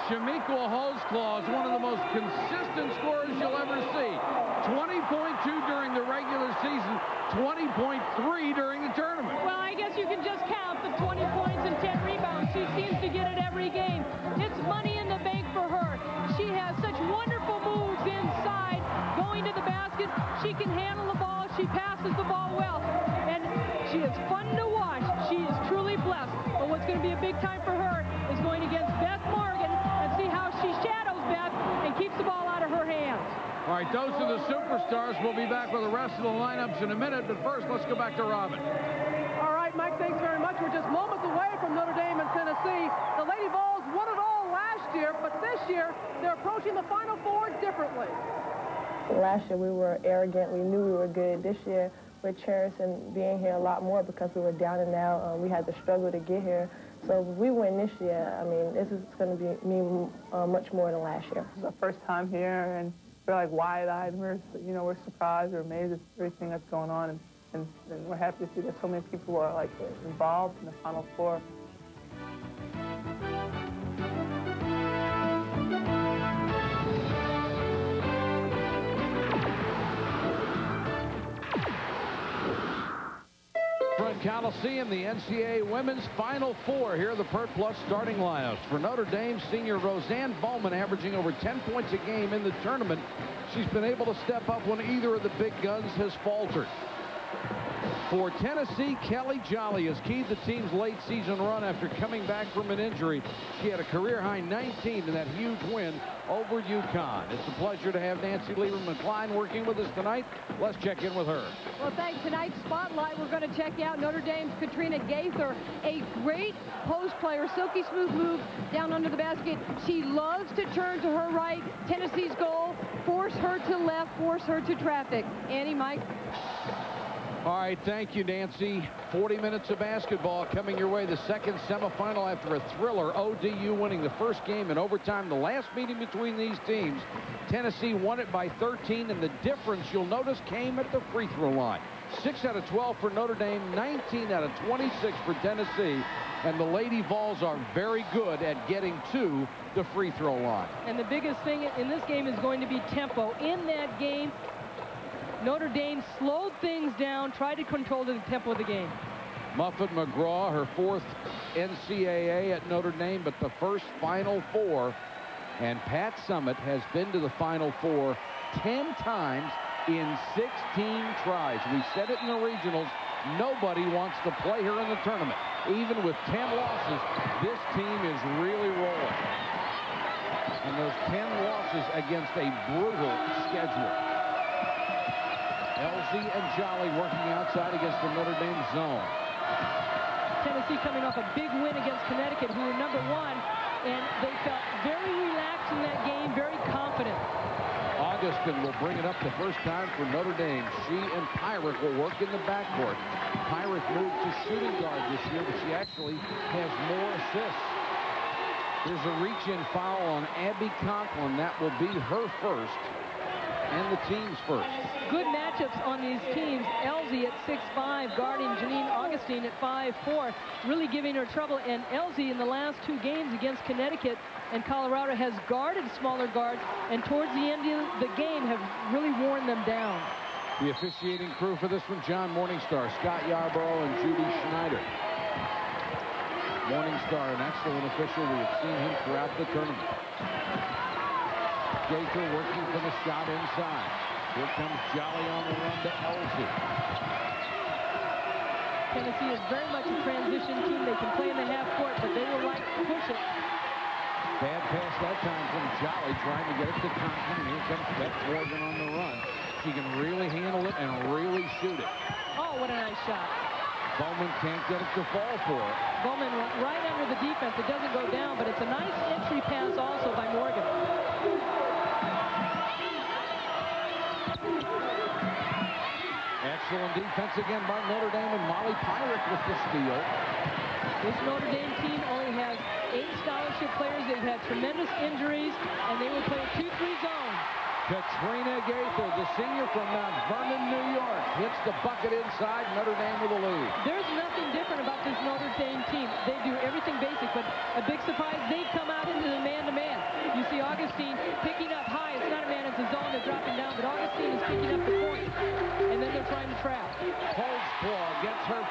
Chamique Holtzclaw is one of the most consistent scorers you'll ever see. 20.2 during the regular season, 20.3 during the tournament. Well, I guess you can just count the 20 points and 10 rebounds. She seems to get it every game. It's money in the bank for her. She has such wonderful moves inside, going to the basket. She can handle the ball. She passes the ball well. And she is fun to watch. She is truly blessed. But what's going to be a big time for her is going against Beth Morgan and see how she shadows Beth and keeps the ball out of her hands. All right, those are the superstars. We'll be back with the rest of the lineups in a minute. But first, let's go back to Robin. All right, Mike, thanks very much. We're just moments away from Notre Dame and Tennessee. The Lady Vols won it all last year, but this year they're approaching the Final Four differently. Last year we were arrogant. We knew we were good. This year we're cherishing being here a lot more because we were down and out. We had to struggle to get here. So if we win this year, I mean, this is going to mean much more than last year. It's our first time here, and we're like wide-eyed. We're surprised. We're amazed at everything that's going on, and we're happy to see that so many people are like involved in the Final Four. Coliseum, the NCAA Women's Final Four. Here are the Pert Plus starting lineups. For Notre Dame, senior Roseanne Bowman averaging over 10 points a game in the tournament. She's been able to step up when either of the big guns has faltered. For Tennessee, Kelly Jolly has keyed the team's late season run after coming back from an injury. She had a career-high 19 in that huge win over UConn. It's a pleasure to have Nancy Lieberman-Klein working with us tonight. Let's check in with her. Well, thanks. Tonight's spotlight, we're going to check out Notre Dame's Katrina Gaither, a great post player, silky smooth move down under the basket. She loves to turn to her right. Tennessee's goal, force her to left, force her to traffic. Annie, Mike. All right, thank you, Nancy. 40 minutes of basketball coming your way. The second semifinal after a thriller. ODU winning the first game in overtime. The last meeting between these teams, Tennessee won it by 13, and the difference, you'll notice, came at the free throw line. 6 out of 12 for Notre Dame, 19 out of 26 for Tennessee. And the Lady Vols are very good at getting to the free throw line. And the biggest thing in this game is going to be tempo. In that game, Notre Dame slowed things down, tried to control the tempo of the game. Muffet McGraw, her fourth NCAA at Notre Dame, but the first Final Four. And Pat Summitt has been to the Final Four 10 times in 16 tries. We said it in the regionals. Nobody wants to play her in the tournament. Even with 10 losses, this team is really rolling. And those 10 losses against a brutal schedule. Elsie and Jolly working outside against the Notre Dame zone. Tennessee coming off a big win against Connecticut, who were #1, and they felt very relaxed in that game, very confident. Augustin will bring it up the first time for Notre Dame. She and Pyrick will work in the backcourt. Pyrick moved to shooting guard this year, but she actually has more assists. There's a reach-in foul on Abby Conklin. That will be her first and the team's first. Good matchups on these teams. Elsie at 6'5", guarding Janine Augustine at 5'4", really giving her trouble. And Elsie in the last 2 games against Connecticut and Colorado has guarded smaller guards, and towards the end of the game have really worn them down. The officiating crew for this one, John Morningstar, Scott Yarborough, and Judy Schneider. Morningstar, an excellent official. We have seen him throughout the tournament. Gaither working for the shot inside. Here comes Jolly on the run to Elsie. Tennessee is very much a transition team. They can play in the half court, but they will like to push it. Bad pass that time from Jolly, trying to get it to Conklin. Here comes Beth Morgan on the run. She can really handle it and really shoot it. Oh, what a nice shot. Bowman can't get it to fall for it. Bowman right under the defense. It doesn't go down, but it's a nice entry pass also by Morgan. Excellent defense again by Notre Dame, and Molly Pyrick with the steal. This Notre Dame team only has 8 scholarship players. They've had tremendous injuries, and they will play a 2-3 zone. Katrina Gaither, the senior from Mount Vernon, New York, hits the bucket inside. Notre Dame with a lead. There's nothing different about this Notre Dame team. They do everything basic, but a big surprise, they come out into the man-to-man.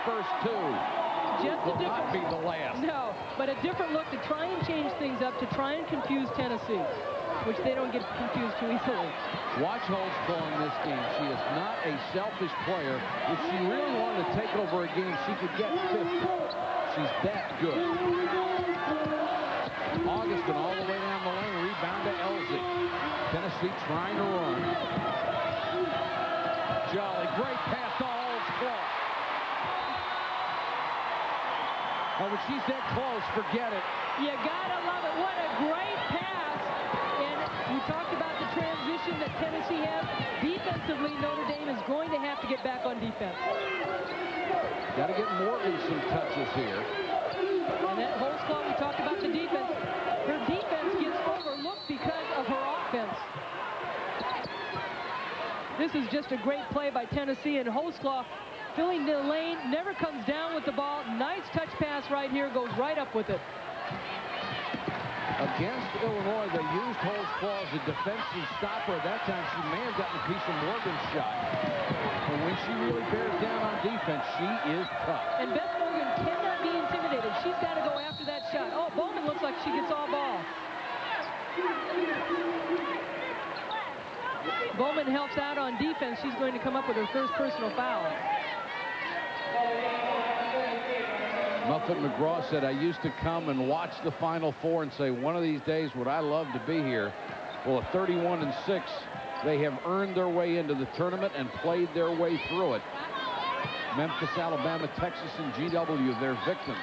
first two. Just will not be the last. No, but a different look to try and change things up, to try and confuse Tennessee, which they don't get confused too easily. Watch Holtzclaw in this game. She is not a selfish player. If she really wanted to take over a game, she could get 50. She's that good. Augustin all the way down the lane. Rebound to Elsie. Tennessee trying to run. Jolly, great pass to Holtzclaw. Oh, when she's that close, forget it. You gotta love it. What a great pass. And you talked about the transition that Tennessee has. Defensively, Notre Dame is going to have to get back on defense. Got to get Morgan some touches here. And that Holtzclaw, we talked about the defense. Her defense gets overlooked because of her offense. This is just a great play by Tennessee, and Holtzclaw filling the lane, never comes down with the ball. Nice touch pass right here, goes right up with it. Against Illinois, they used Holtzclaw as a defensive stopper. At that time, she may have gotten a piece of Morgan's shot. But when she really bears down on defense, she is tough. And Beth Morgan cannot be intimidated. She's got to go after that shot. Oh, Bowman looks like she gets all ball. Bowman helps out on defense. She's going to come up with her first personal foul. Muffet McGraw said, I used to come and watch the Final Four and say, one of these days would I love to be here. Well, at 31-6, they have earned their way into the tournament and played their way through it. Memphis, Alabama, Texas, and GW, their victims.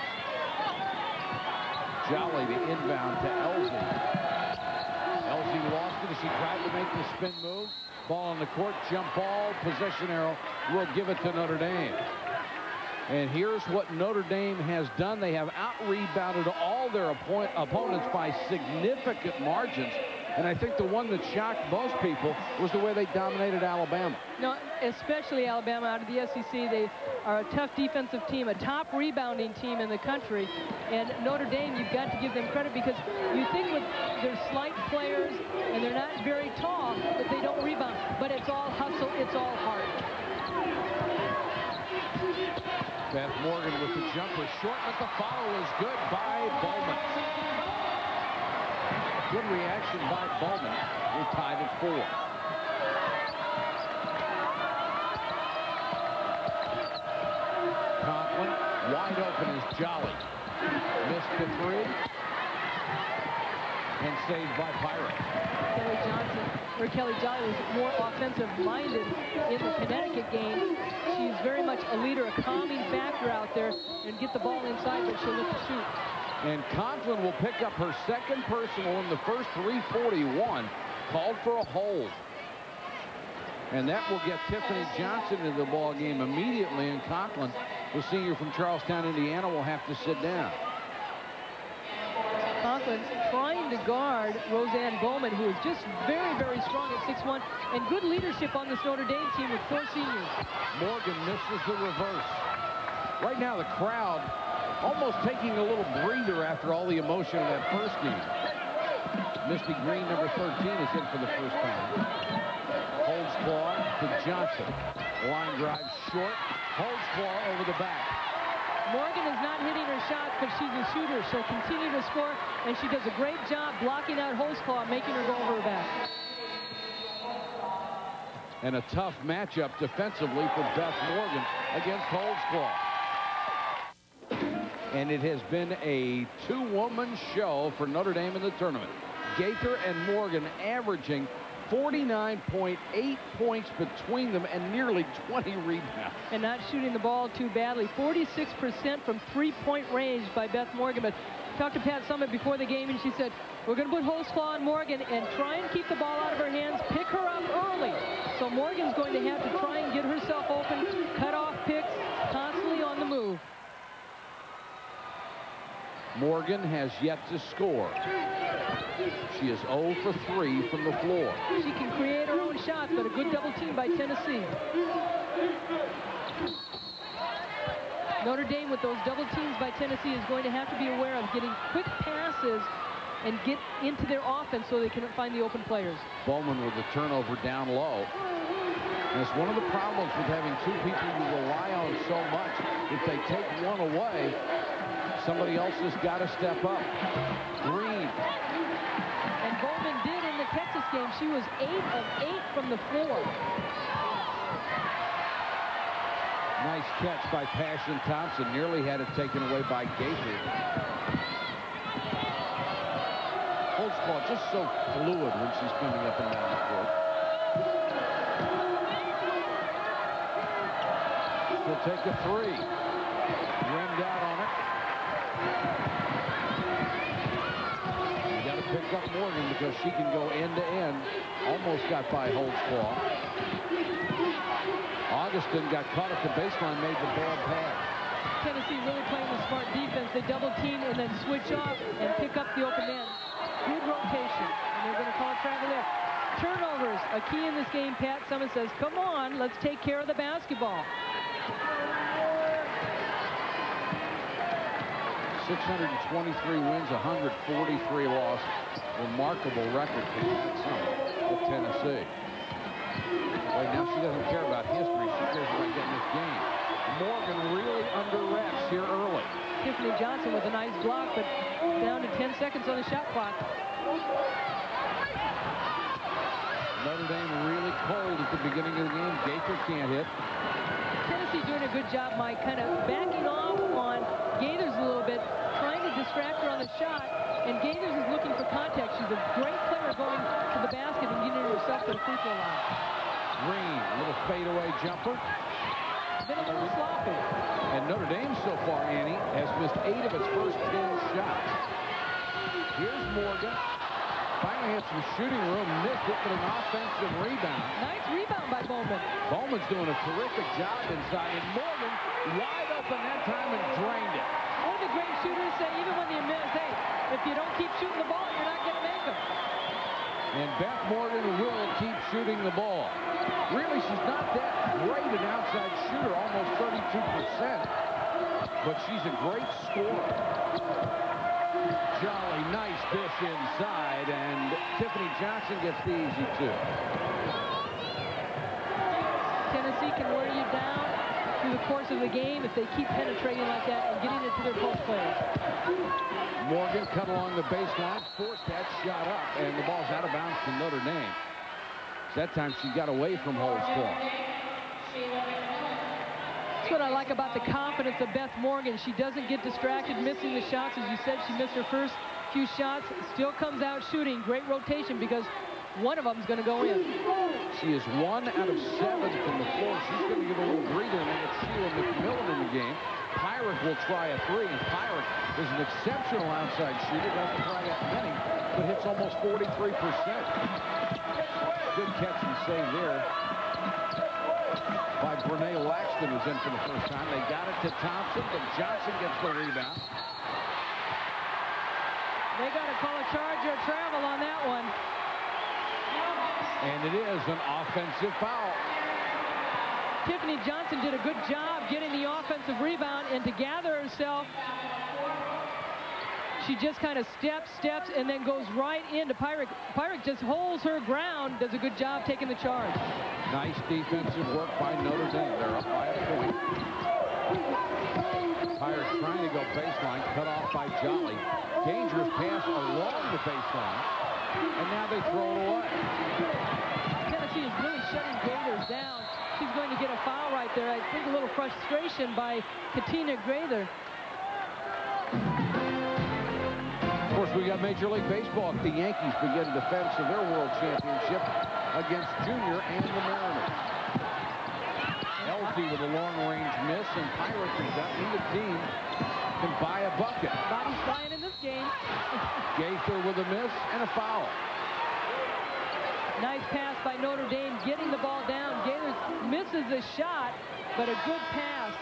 Jolly, the inbound to Elsie. Elsie lost it as she tried to make the spin move. Ball on the court, jump ball, possession arrow. We'll give it to Notre Dame. And here's what Notre Dame has done. They have out-rebounded all their opponents by significant margins. And I think the one that shocked most people was the way they dominated Alabama. No, especially Alabama out of the SEC. They are a tough defensive team, a top rebounding team in the country. And Notre Dame, you've got to give them credit because you think with their slight players and they're not very tall that they don't rebound. But it's all hustle, it's all heart. Beth Morgan with the jumper short, but the follow is good by Bowman. Good reaction by Bowman. We're tied at 4. Conklin wide open is Jolly. Missed the 3. And saved by Pirate. Kelly Jolly was more offensive-minded in the Connecticut game. She's very much a leader, a calming factor out there, and get the ball inside, but she'll look to shoot. And Conklin will pick up her second personal in the first 3:41, called for a hold. And that will get Tiffany Johnson into the ball game immediately, and Conklin, the senior from Charlestown, Indiana, will have to sit down. Conklin trying to guard Roseanne Bowman, who is just very, very strong at 6'1", and good leadership on this Notre Dame team with 4 seniors. Morgan misses the reverse. Right now, the crowd almost taking a little breather after all the emotion of that first game. Misty Green, number 13, is in for the first time. Holtzclaw to Johnson. Line drive short. Holtzclaw over the back. Morgan is not hitting her shots, but she's a shooter. She'll continue to score, and she does a great job blocking out Holtzclaw, making her go over her back. And a tough matchup defensively for Beth Morgan against Holtzclaw. And it has been a 2-woman show for Notre Dame in the tournament. Gaither and Morgan averaging 49.8 points between them and nearly 20 rebounds. And not shooting the ball too badly. 46% from 3-point range by Beth Morgan. But I talked to Pat Summitt before the game, and she said, we're going to put Holtzclaw on Morgan and try and keep the ball out of her hands, pick her up early. So Morgan's going to have to try and get herself open, cut off picks, constantly on the move. Morgan has yet to score. She is 0 for 3 from the floor. She can create her own shots, but a good double team by Tennessee. Notre Dame, with those double teams by Tennessee, is going to have to be aware of getting quick passes and get into their offense so they can find the open players. Bowman with the turnover down low. And it's one of the problems with having two people you rely on so much. If they take one away, somebody else has got to step up. Green. And Bowman did in the Texas game. She was 8 of 8 from the floor. Nice catch by Passion Thompson. Nearly had it taken away by Gaither. Holtzclaw just so fluid when she's moving up and down the court. She'll take a three. Rimmed out on it. You got to pick up Morgan because she can go end to end. Almost got by Holtzclaw. Augustin got caught at the baseline, made the bad pass. Tennessee really playing the smart defense. They double team and then switch off and pick up the open man. Good rotation, and they're going to call a travel there. Turnovers, a key in this game. Pat Summitt says, come on, let's take care of the basketball. 623 wins, 143 losses. Remarkable record for Pat Summitt of Tennessee. Right now, she doesn't care about history. She cares about getting this game. Morgan really under wraps here early. Tiffany Johnson with a nice block, but down to 10 seconds on the shot clock. Notre Dame really cold at the beginning of the game. Gaither can't hit. Tennessee doing a good job, Mike, kind of backing off on Gaithers a little bit, trying to distract her on the shot, and Gaithers is looking for contact. She's a great player going to the basket and getting herself to the free throw line. Green, a little fadeaway jumper. Been a little sloppy. And Notre Dame so far, Annie, has missed 8 of its first 10 shots. Here's Morgan. Finally had some shooting room, missed it, but an offensive rebound. Nice rebound by Bowman. Bowman's doing a terrific job inside, and Morgan wide open that time and drained it. One of the great shooters say, even when you miss, hey, if you don't keep shooting the ball, you're not going to make them. And Beth Morgan will keep shooting the ball. Really, she's not that great an outside shooter, almost 32%. But she's a great scorer. Jolly, nice dish inside, and Tiffany Johnson gets the easy two. Tennessee can wear you down through the course of the game if they keep penetrating like that and getting it to their post players. Morgan cut along the baseline, forced that shot up, and the ball's out of bounds to Notre Dame. That time she got away from Holtzclaw. That's what I like about the confidence of Beth Morgan. She doesn't get distracted missing the shots. As you said, she missed her first few shots, still comes out shooting. Great rotation because one of them is going to go in. She is 1 out of 7 from the floor. She's going to get a little breather, and then it's Sheila McMillan in the game. Pyrick will try a three, and Pyrick is an exceptional outside shooter. Doesn't try that many, but hits almost 43%. Good catch and save there by Brene Laxton, who's in for the first time. They got it to Thompson, but Johnson gets the rebound. They got to call a charge or travel on that one. And it is an offensive foul. Tiffany Johnson did a good job getting the offensive rebound, and to gather herself, she just kind of steps, and then goes right into Pyrick. Pyrick just holds her ground, does a good job taking the charge. Nice defensive work by Notre Dame. They're up by a point. Pyrick trying to go baseline, cut off by Jolly. Dangerous pass along the baseline, and now they throw it away. Tennessee is really shutting Gaithers down. She's going to get a foul right there. I think a little frustration by Katina Gaither. Of course, we got Major League Baseball. The Yankees begin defense of their World Championship against Junior and the Mariners. Elsie with a long-range miss, and Pyrick is out in the team can buy a bucket. Body's flying in this game. Gaither with a miss and a foul. Nice pass by Notre Dame, getting the ball down. Gaither misses the shot, but a good pass.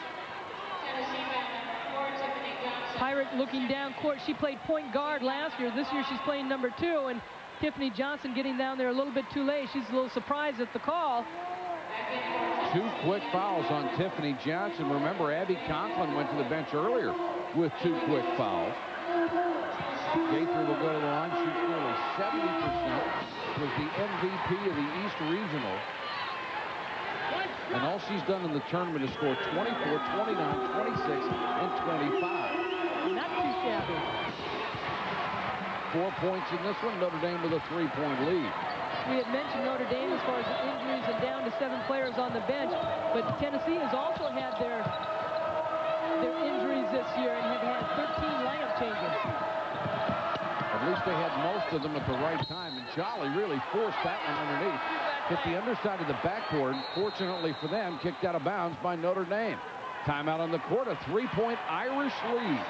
Pyrick looking down court. She played point guard last year. This year she's playing number 2, and Tiffany Johnson getting down there a little bit too late. She's a little surprised at the call. 2 quick fouls on Tiffany Johnson. Remember, Abby Conklin went to the bench earlier with 2 quick fouls. Gaither will go to the line, shoots nearly 70%. Was the MVP of the East Regional. And all she's done in the tournament is score 24, 29, 26, and 25. Not too shabby. 4 points in this one. Notre Dame with a 3-point lead. We had mentioned Notre Dame as far as the injuries and down to 7 players on the bench, but Tennessee has also had their injuries this year and have had 13 lineup changes. At least they had most of them at the right time, and Jolly really forced that one underneath. Hit the underside of the backboard. Fortunately for them, kicked out of bounds by Notre Dame. Timeout on the court, a 3-point Irish lead.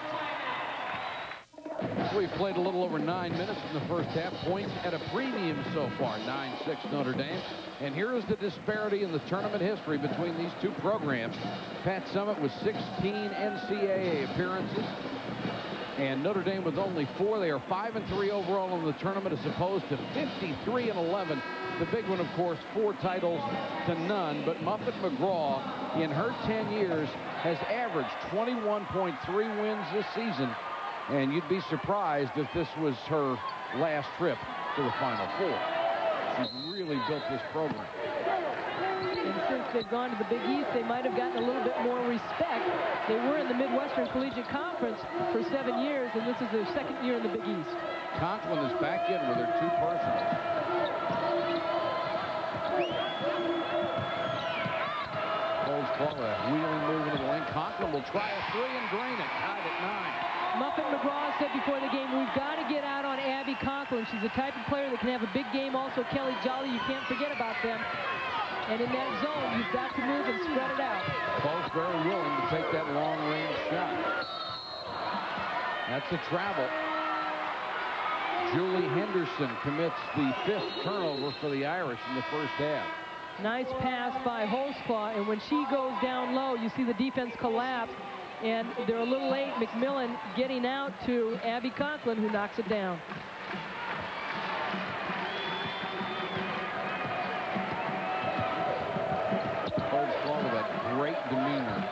We've played a little over 9 minutes in the first half. Points at a premium so far, 9-6 Notre Dame. And here is the disparity in the tournament history between these two programs. Pat Summitt with 16 NCAA appearances, and Notre Dame with only 4. They are 5-3 overall in the tournament as opposed to 53-11. The big one, of course, 4 titles to none. But Muffet McGraw, in her 10 years, has averaged 21.3 wins this season. And you'd be surprised if this was her last trip to the Final Four. She's really built this program. And since they've gone to the Big East, they might have gotten a little bit more respect. They were in the Midwestern Collegiate Conference for 7 years, and this is their 2nd year in the Big East. Conklin is back in with her 2 personals. Holds ball, a wheeling move into the lane. Conklin will try a 3 and drain it. Tied at 9. Muffet McGraw said before the game, we've got to get out on Abby Conklin. She's the type of player that can have a big game. Also, Kelly Jolly, you can't forget about them. And in that zone, you've got to move and spread it out. Both very willing to take that long-range shot. That's a travel. Julie Henderson commits the 5th turnover for the Irish in the first half. Nice pass by Holtzclaw, and when she goes down low, you see the defense collapse, and they're a little late. McMillan getting out to Abby Conklin, who knocks it down. Holtzclaw with a great demeanor.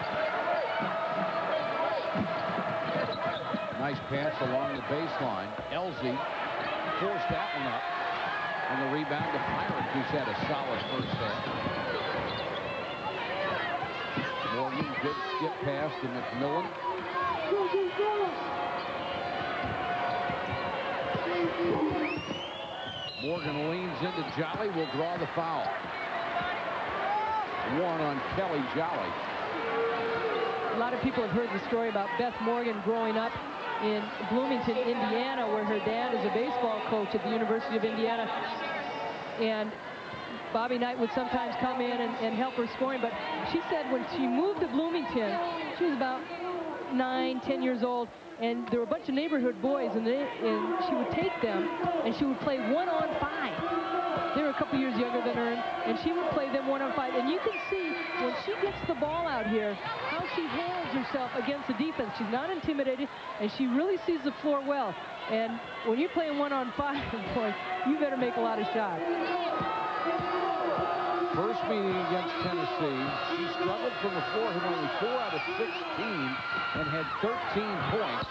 Nice pass along the baseline. Elsie forced that one up. And the rebound to Pirate, who's had a solid first half. Morgan, good skip pass to McMillan. Morgan leans into Jolly, will draw the foul. 1 on Kelly Jolly. A lot of people have heard the story about Beth Morgan growing up in Bloomington, Indiana, where her dad is a baseball coach at the University of Indiana. And Bobby Knight would sometimes come in and help her scoring. But she said when she moved to Bloomington, she was about 9, 10 years old. And there were a bunch of neighborhood boys, and she would take them, and she would play 1-on-5. They were a couple years younger than her, and she would play them 1-on-5. And you can see when she gets the ball out here, how she handles herself against the defense. She's not intimidated, and she really sees the floor well. And when you're playing 1-on-5, boy, you better make a lot of shots. First meeting against Tennessee, she struggled from the floor, hit only 4 out of 16, and had 13 points.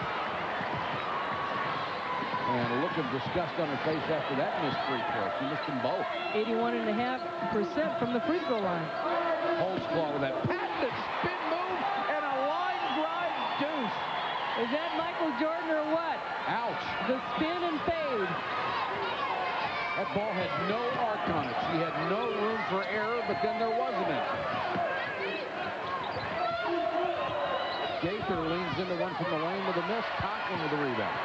And a look of disgust on her face after that missed free throw. She missed them both. 81.5% from the free throw line. Holtzclaw with that patented spin move and a line drive deuce. Is that Michael Jordan or what? Ouch. The spin and fade. That ball had no arc on it. She had no room for error, but then there wasn't any. Gaither leans into one from the lane with a miss. Conklin with the rebound.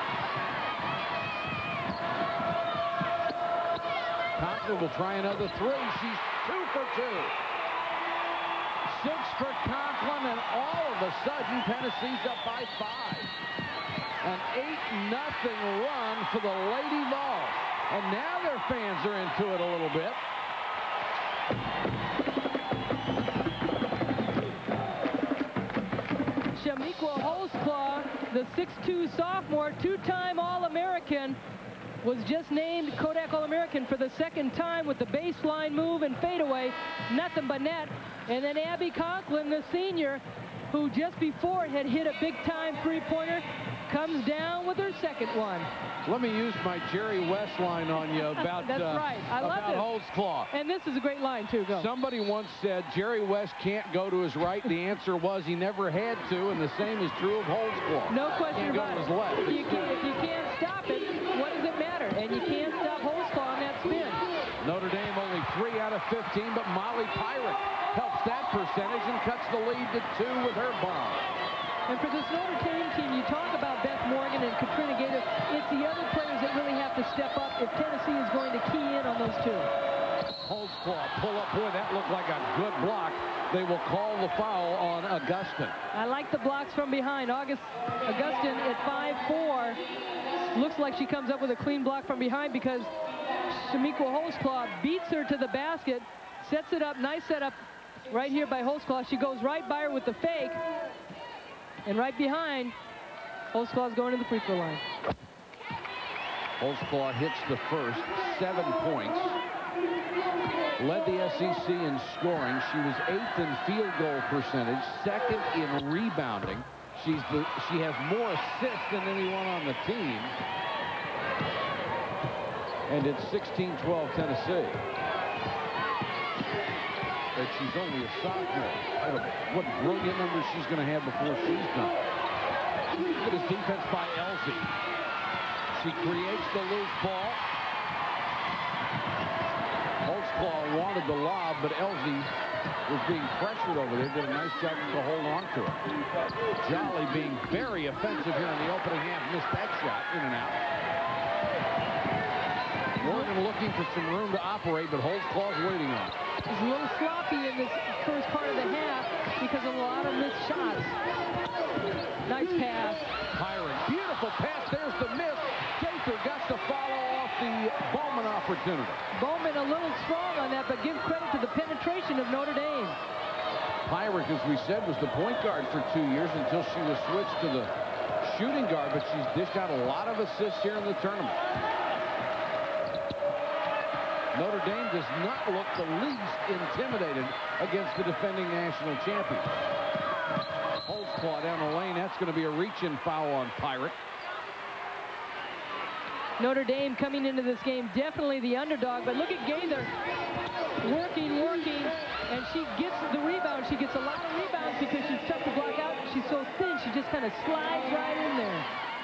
Conklin will try another 3. She's 2 for 2. 6 for Conklin, and all of a sudden, Tennessee's up by 5. An 8-0 run for the Lady Vols. And now their fans are into it a little bit. Shamiqua Holtzclaw, the 6'2 sophomore, 2-time All-American, was just named Kodak All-American for the 2nd time with the baseline move and fadeaway. Nothing but net. And then Abby Conklin, the senior, who just before had hit a big-time three-pointer, comes down with her second one. Let me use my Jerry West line on you about, That's right. I love about it. Holtzclaw. And this is a great line, too. Go. Somebody once said Jerry West can't go to his right. The answer was he never had to, and the same is true of Holtzclaw. No question Can't go about to it. his left. If you can't stop it, what does it matter? And you can't stop Holtzclaw on that spin. Notre Dame only 3 out of 15, but Molly Pirate helps that percentage and cuts the lead to 2 with her bomb. And for this Notre Dame team, you talk about Beth Morgan and Katrina Gator. It's the other players that really have to step up if Tennessee is going to key in on those two. Holtzclaw pull up. Boy, that looked like a good block. They will call the foul on Augustin. I like the blocks from behind. Augustin at 5'4". Looks like she comes up with a clean block from behind because Chamique Holtzclaw beats her to the basket, sets it up. Nice setup right here by Holtzclaw. She goes right by her with the fake. And right behind, Holtzclaw's going to the free throw line. Holtzclaw hits the first, 7 points. Led the SEC in scoring. She was 8th in field goal percentage, 2nd in rebounding. She has more assists than anyone on the team. And it's 16-12 Tennessee. But she's only a sophomore. What brilliant numbers she's going to have before she's done. Look at his defense by Elsie. She creates the loose ball. Holtzclaw wanted the lob, but Elsie was being pressured over there. Did a nice job to hold on to it. Jolly being very offensive here in the opening half. Missed that shot. In and out. Morgan looking for some room to operate, but Holtzclaw's waiting on it. It's a little sloppy in this first part of the half because of a lot of missed shots. Nice pass. Pirate, beautiful pass. There's the miss. Gaither got to follow off the Bowman opportunity. Bowman a little strong on that, but give credit to the penetration of Notre Dame. Pirate, as we said, was the point guard for 2 years until she was switched to the shooting guard, but she's dished out a lot of assists here in the tournament. Notre Dame does not look the least intimidated against the defending national champions. Holtzclaw down the lane. That's going to be a reach-in foul on Pirate. Notre Dame coming into this game definitely the underdog, but look at Gaither working, and she gets the rebound. She gets a lot of rebounds because she's tough to block out. She's so thin, she just kind of slides right in there.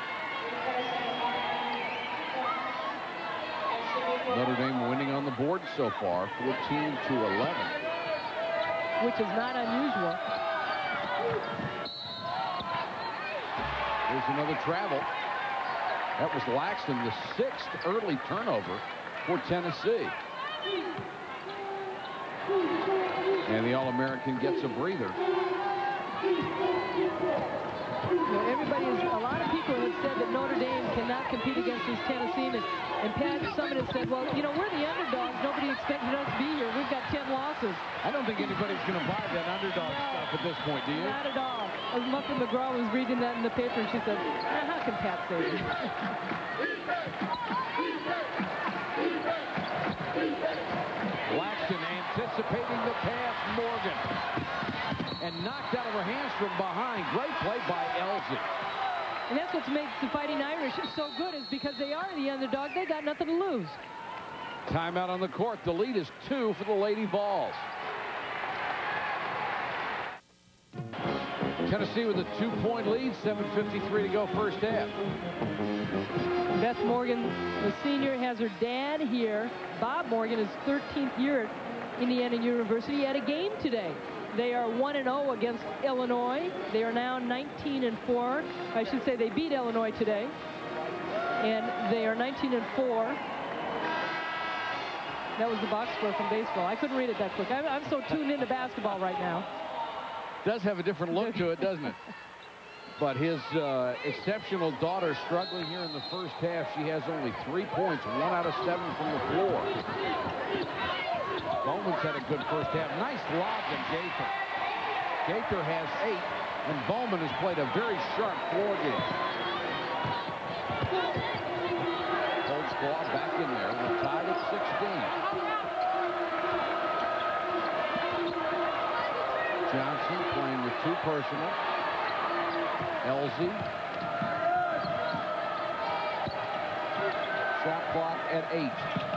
Notre Dame winning on the board so far, 14-11. Which is not unusual. There's another travel. That was Laxton, the 6th early turnover for Tennessee. And the All-American gets a breather. A lot of people have said that Notre Dame cannot compete against this Tennessee, and Pat Summitt has said, well, we're the underdogs. Nobody expected us to be here. We've got 10 losses. I don't think anybody's going to buy that underdog stuff at this point, do you? Not at all. As Muffin McGraw was reading that in the paper, and she said, how can Pat say that? Laxton anticipating the pass, Morgan. And knocked out of her hands from behind. Great play by Elsie. And that's what makes the Fighting Irish so good, is because they are the underdog. They got nothing to lose. Timeout on the court. The lead is 2 for the Lady Vols. Tennessee with a 2-point lead, 7:53 to go first half. Beth Morgan, the senior, has her dad here. Bob Morgan is 13th year at Indiana University, at a game today. They are 1-0 against Illinois. They are now 19-4. I should say they beat Illinois today. And they are 19-4. That was the box score from baseball. I couldn't read it that quick. I'm so tuned into basketball right now. Does have a different look to it, doesn't it? But his exceptional daughter struggling here in the first half. She has only 3 points, 1 out of 7 from the floor. Bowman's had a good first half. Nice lob from Gaither. Gaither has 8, and Bowman has played a very sharp floor game. Holtzclaw back in there. We're tied at 16. Johnson playing with 2 personal. Elsie Shot clock at 8.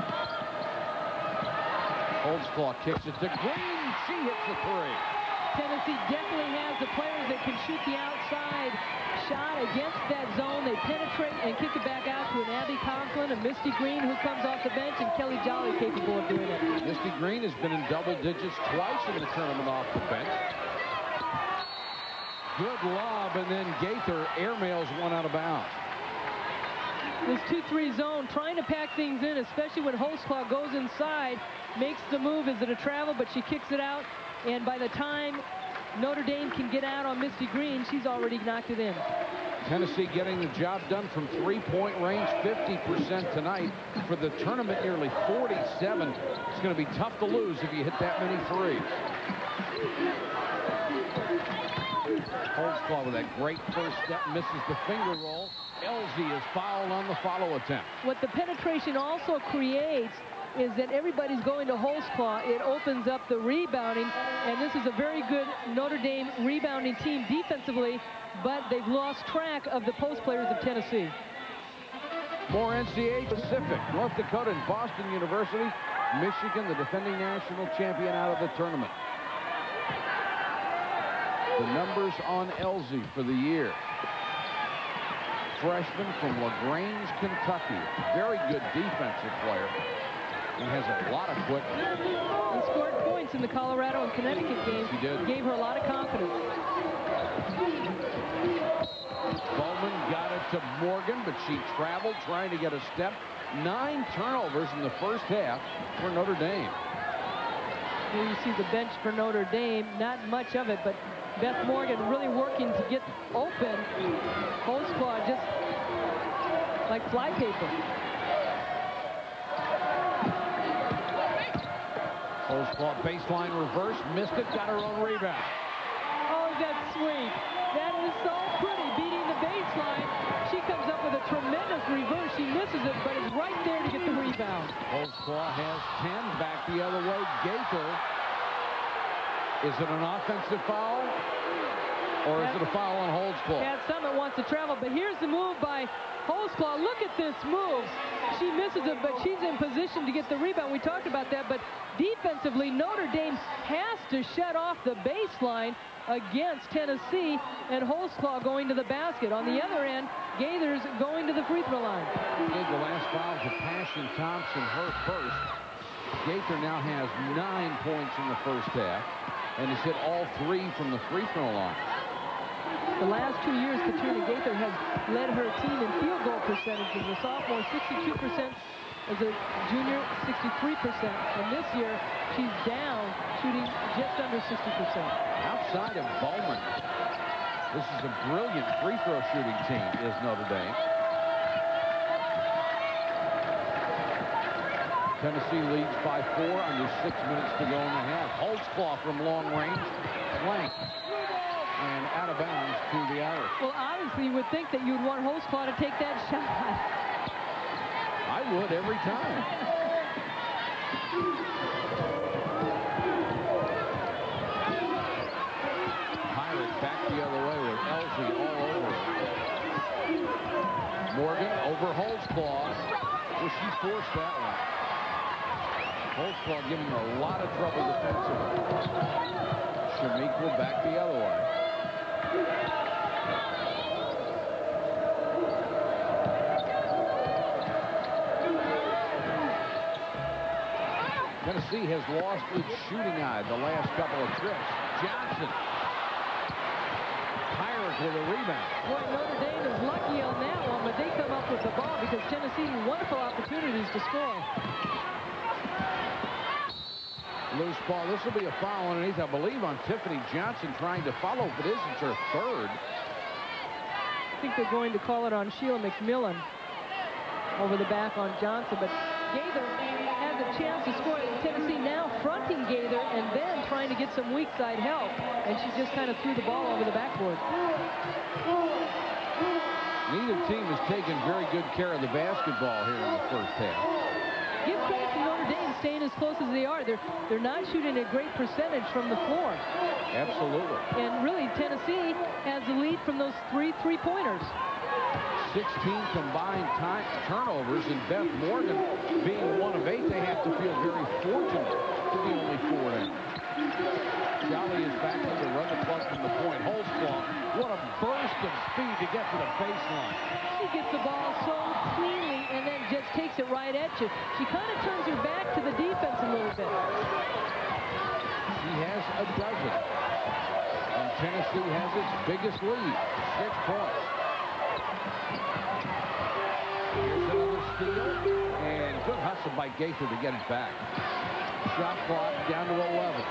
Holdsclaw kicks it to Green. She hits the 3. Tennessee definitely has the players that can shoot the outside shot against that zone. They penetrate and kick it back out to an Abby Conklin, a Misty Green who comes off the bench, and Kelly Jolly capable of doing it. Misty Green has been in double digits twice in the tournament off the bench. Good lob, and then Gaither airmails one out of bounds. This 2-3 zone, trying to pack things in, especially when Holdsclaw goes inside, makes the move. Is it a travel? But she kicks it out. And by the time Notre Dame can get out on Misty Green, she's already knocked it in. Tennessee getting the job done from three-point range, 50% tonight. For the tournament, nearly 47. It's going to be tough to lose if you hit that many threes. Holdsclaw with that great first step, misses the finger roll. Elsie is fouled on the follow attempt. What the penetration also creates is that everybody's going to Holdsclaw. It opens up the rebounding, and this is a very good Notre Dame rebounding team defensively, but they've lost track of the post players of Tennessee. More NCAA Pacific, North Dakota and Boston University. Michigan, the defending national champion, out of the tournament. The numbers on Elsie for the year. Freshman from LaGrange, Kentucky. Very good defensive player. And has a lot of quickness. And scored points in the Colorado and Connecticut games. She did. Gave her a lot of confidence. Bowman got it to Morgan, but she traveled trying to get a step. 9 turnovers in the first half for Notre Dame. Here you see the bench for Notre Dame. Not much of it, but Beth Morgan really working to get open. Holdsclaw just like flypaper. Holdsclaw baseline reverse, missed it, got her own rebound. Oh, that's sweet. That is so pretty, beating the baseline. She comes up with a tremendous reverse. She misses it, but is right there to get the rebound. Holdsclaw has 10, back the other way. Gaither. Is it an offensive foul? Or is it a foul on Holdsclaw? Pat Summitt wants to travel, but here's the move by Holdsclaw. Look at this move. She misses it, but she's in position to get the rebound. We talked about that, but defensively, Notre Dame has to shut off the baseline against Tennessee, and Holdsclaw going to the basket. On the other end, Gaither's going to the free throw line. The last foul to Passion Thompson, her first. Gaither now has 9 points in the first half and has hit all 3 from the free throw line. The last 2 years, Katrina Gaither has led her team in field goal percentage. As a sophomore, 62%. As a junior, 63%. And this year, she's down, shooting just under 60%. Outside of Bowman, this is a brilliant free throw shooting team, is Notre Dame. Tennessee leads by 4, under 6 minutes to go in the half. Holdsclaw from long range, flank, and out of bounds to the Irish. Well, obviously, you would think that you'd want Holdsclaw to take that shot. I would every time. Pirate back the other way with Elsie all over it. Morgan over Holdsclaw. Well, she forced that one. Holdsclaw giving her a lot of trouble defensively. Shamiqua back the other way. Tennessee has lost its shooting eye the last couple of trips. Johnson. Pirate with a rebound. Boy, Notre Dame is lucky on that one, but they come up with the ball because Tennessee had wonderful opportunities to score. Loose ball. This will be a foul underneath, I believe, on Tiffany Johnson trying to follow. If it is, it's her third. I think they're going to call it on Sheila McMillan over the back on Johnson, but Gaither has a chance to score. Tennessee now fronting Gaither and then trying to get some weak side help, and she just kind of threw the ball over the backboard. Neither team has taken very good care of the basketball here in the first half. Give credit to Notre Dame staying as close as they are. They're not shooting a great percentage from the floor. Absolutely. And really, Tennessee has the lead from those 3 3-pointers. 16 combined turnovers, and Beth Morgan being 1 of 8, they have to feel very fortunate to be only 4 down. Jolly is back in to run the plug from the point. Holtzclaw, what a burst of speed to get to the baseline. She gets the ball so cleanly and then just takes it right at you. She kind of turns her back to the defense a little bit. She has a dozen. And Tennessee has its biggest lead, 6 points. Here's another steal, and good hustle by Gaither to get it back. Shot clock down to 11.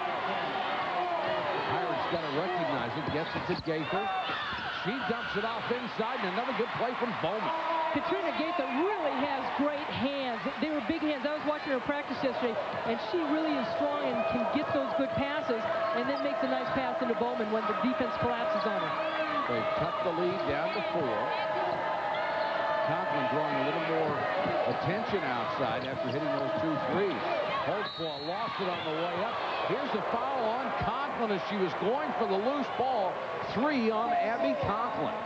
Pirates got to recognize it, gets it to Gaither. She dumps it off inside, and another good play from Bowman. Katrina Gaither really has great hands. They were big hands. I was watching her practice yesterday, and she really is strong and can get those good passes, and then makes a nice pass into Bowman when the defense collapses on her. They cut the lead down to 4. Conklin drawing a little more attention outside after hitting those 2 threes. Holtzclaw lost it on the way up. Here's a foul on Conklin as she was going for the loose ball. 3 on Abby Conklin.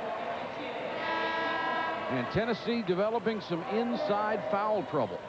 And Tennessee developing some inside foul trouble.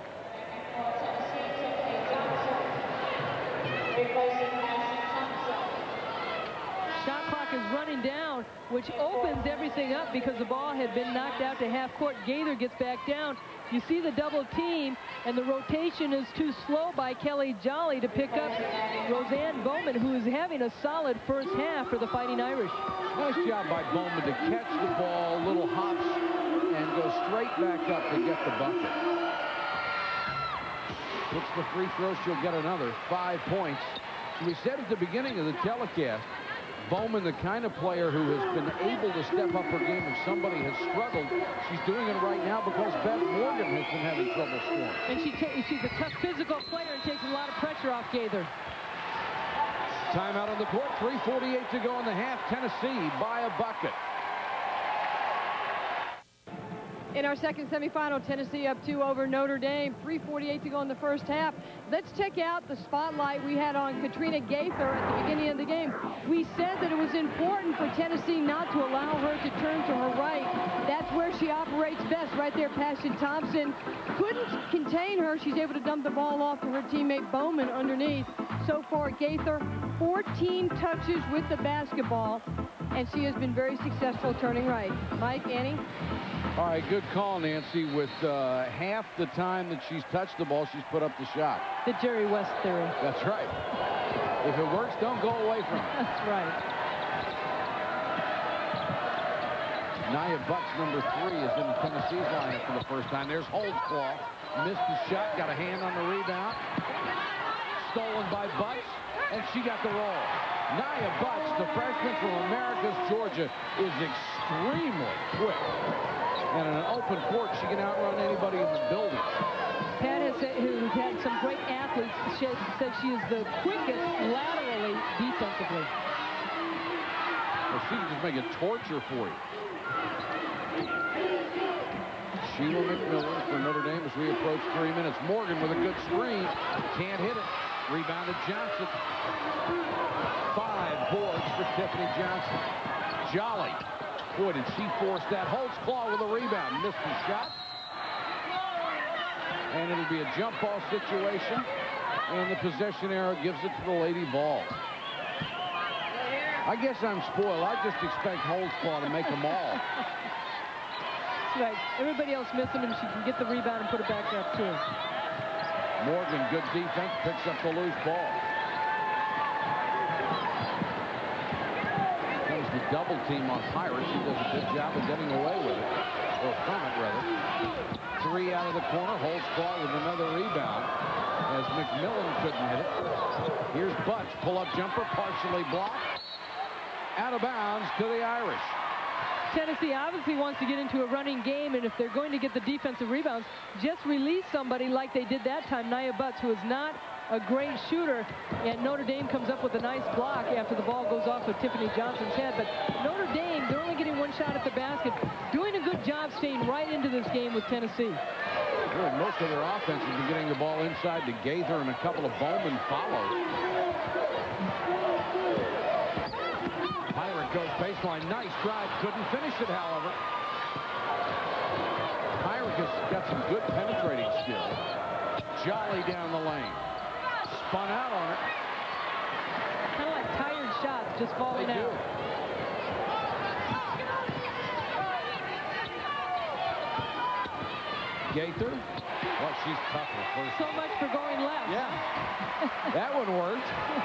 Shot clock is running down, which opens everything up because the ball had been knocked out to half court. Gaither gets back down. You see the double team, and the rotation is too slow by Kelly Jolly to pick up Roseanne Bowman, who is having a solid first half for the Fighting Irish. Nice job by Bowman to catch the ball, little hops, and go straight back up to get the bucket. Hits the free throw, she'll get another 5 points. We said at the beginning of the telecast, Bowman, the kind of player who has been able to step up her game if somebody has struggled. She's doing it right now because Beth Morgan has been having trouble scoring. And she's a tough physical player and takes a lot of pressure off Gaither. Timeout on the court, 3:48 to go in the half. Tennessee by a bucket. In our second semifinal, Tennessee up 2 over Notre Dame. 3:48 to go in the first half. Let's check out the spotlight we had on Katrina Gaither at the beginning of the game. We said that it was important for Tennessee not to allow her to turn to her right. That's where she operates best, right there. Passion Thompson couldn't contain her. She's able to dump the ball off to her teammate Bowman underneath. So far, Gaither, 14 touches with the basketball, and she has been very successful turning right. Mike, Annie? All right, good call, Nancy. With half the time that she's touched the ball, she's put up the shot. The Jerry West theory. That's right. If it works, don't go away from it. That's right. Nia Butts, number 3, is in Tennessee's lineup for the first time. There's Holtzclaw. Missed the shot, got a hand on the rebound. Stolen by Butts, and she got the roll. Nia Butts, the freshman from Americus, Georgia, is extremely quick. And in an open court, she can outrun anybody in the building. Pat has said, who's had some great athletes, said she is the quickest laterally defensively. Well, she can just make it torture for you. Sheila McMillan for Notre Dame as we approach 3 minutes. Morgan with a good screen. Can't hit it. Rebounded Johnson. 5 boards for Tiffany Johnson. Jolly. Boy, did she force that. Holtzclaw with a rebound. Missed the shot. And it'll be a jump ball situation. And the possession arrow gives it to the Lady Vols. I guess I'm spoiled. I just expect Holtzclaw to make them all. That's right. Everybody else missing, and she can get the rebound and put it back up, too. Morgan, good defense, picks up the loose ball. Comes the double team on Pirates. He does a good job of getting away with it. Or from it, rather. 3 out of the corner. Holtzclaw with another rebound as McMillan couldn't hit it. Here's Butts. Pull-up jumper, partially blocked. Out of bounds to the Irish. Tennessee obviously wants to get into a running game, and if they're going to get the defensive rebounds, just release somebody like they did that time. Nia Butts, who is not a great shooter, and Notre Dame comes up with a nice block after the ball goes off of Tiffany Johnson's head. But Notre Dame, they're only getting 1 shot at the basket, doing a good job staying right into this game with Tennessee. Really, most of their offense has been getting the ball inside to Gaither, and a couple of Bowman follows. Pirate goes baseline. Nice drive. Couldn't finish it, however. has got some good penetrating skill. Jolly down the lane. Spun out on it. Kind of like tired shots just falling out. Gaither. Well, she's tougher first. So much for going left. Yeah. That one worked.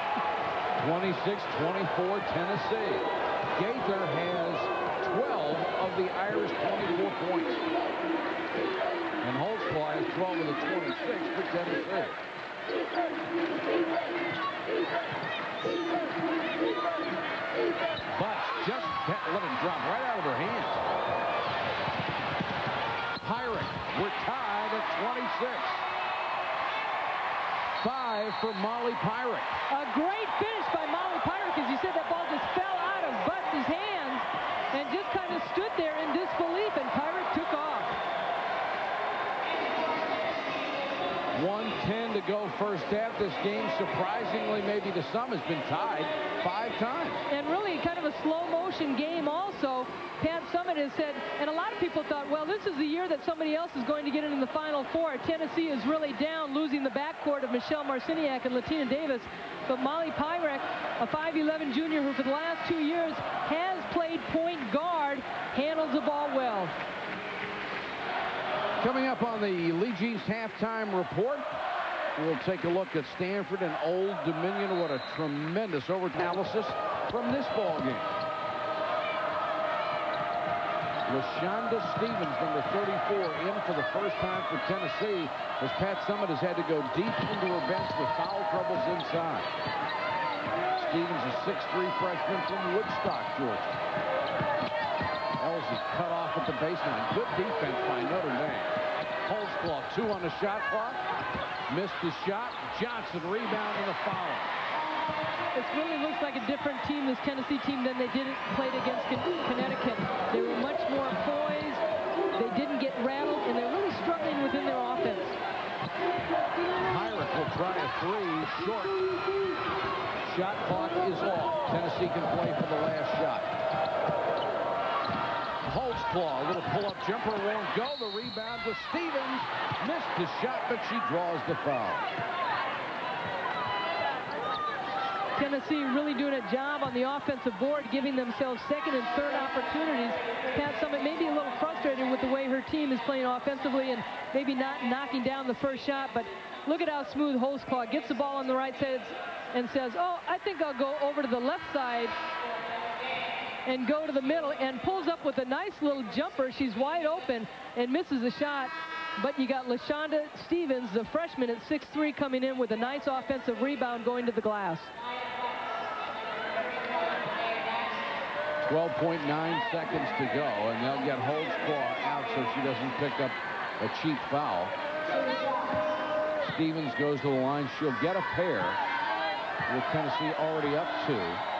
26-24 Tennessee. Gaither has 12 of the Irish 24 points. And Holtzclaw has 12 of the 26 for Tennessee. But just let it drop right out of her hands. Pyrick, we're tied at 26. 5 for Molly Pyrick. A great finish by Molly Pyrick. As you said, that ball just fell out of Butz's hands and just kind of stood there in disbelief, and Pyrick took off. 1:10 to go first half. This game, surprisingly, maybe to some, has been tied 5 times. And really kind of a slow motion game also. Pat Summitt has said, and a lot of people thought, well, this is the year that somebody else is going to get into the Final Four. Tennessee is really down, losing the backcourt of Michelle Marciniak and Latina Davis. But Molly Pyrick, a 5'11 junior who for the last 2 years has played point guard, handles the ball well. Coming up on the Lee G's halftime report, we'll take a look at Stanford and Old Dominion. What a tremendous analysis from this ball game. LaShonda Stevens, number 34, in for the first time for Tennessee, as Pat Summitt has had to go deep into her bench with foul troubles inside. Stevens, a 6'3 freshman from Woodstock, Georgia. Elsie cut off at the baseline. Good defense by Notre Dame. Holtzclaw, 2 on the shot clock. Missed the shot. Johnson rebound and a foul. It really looks like a different team, this Tennessee team, than they did played against Connecticut. They were much more poised. They didn't get rattled, and they're really struggling within their offense. Pyrick will try a 3, short. Shot clock is off. Tennessee can play for the last shot. Holtzclaw, a little pull-up jumper, won't go. The rebound to Stevens. Missed the shot, but she draws the foul. Tennessee really doing a job on the offensive board, giving themselves second and third opportunities. Pat Summitt may be a little frustrated with the way her team is playing offensively and maybe not knocking down the first shot, but look at how smooth Holtzclaw gets the ball on the right side and says, oh, I think I'll go over to the left side and go to the middle, and pulls up with a nice little jumper. She's wide open and misses the shot. But you got LaShonda Stevens, the freshman at 6'3", coming in with a nice offensive rebound going to the glass. 12.9 seconds to go, and they'll get Holtzclaw out so she doesn't pick up a cheap foul. Stevens goes to the line. She'll get a pair with Tennessee already up 2.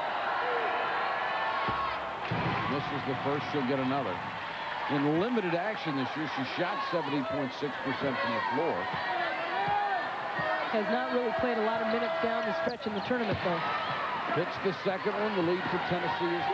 Misses the first, she'll get another. In limited action this year, she shot 70.6% from the floor. Has not really played a lot of minutes down the stretch in the tournament, though. Hits the second one. The lead for Tennessee is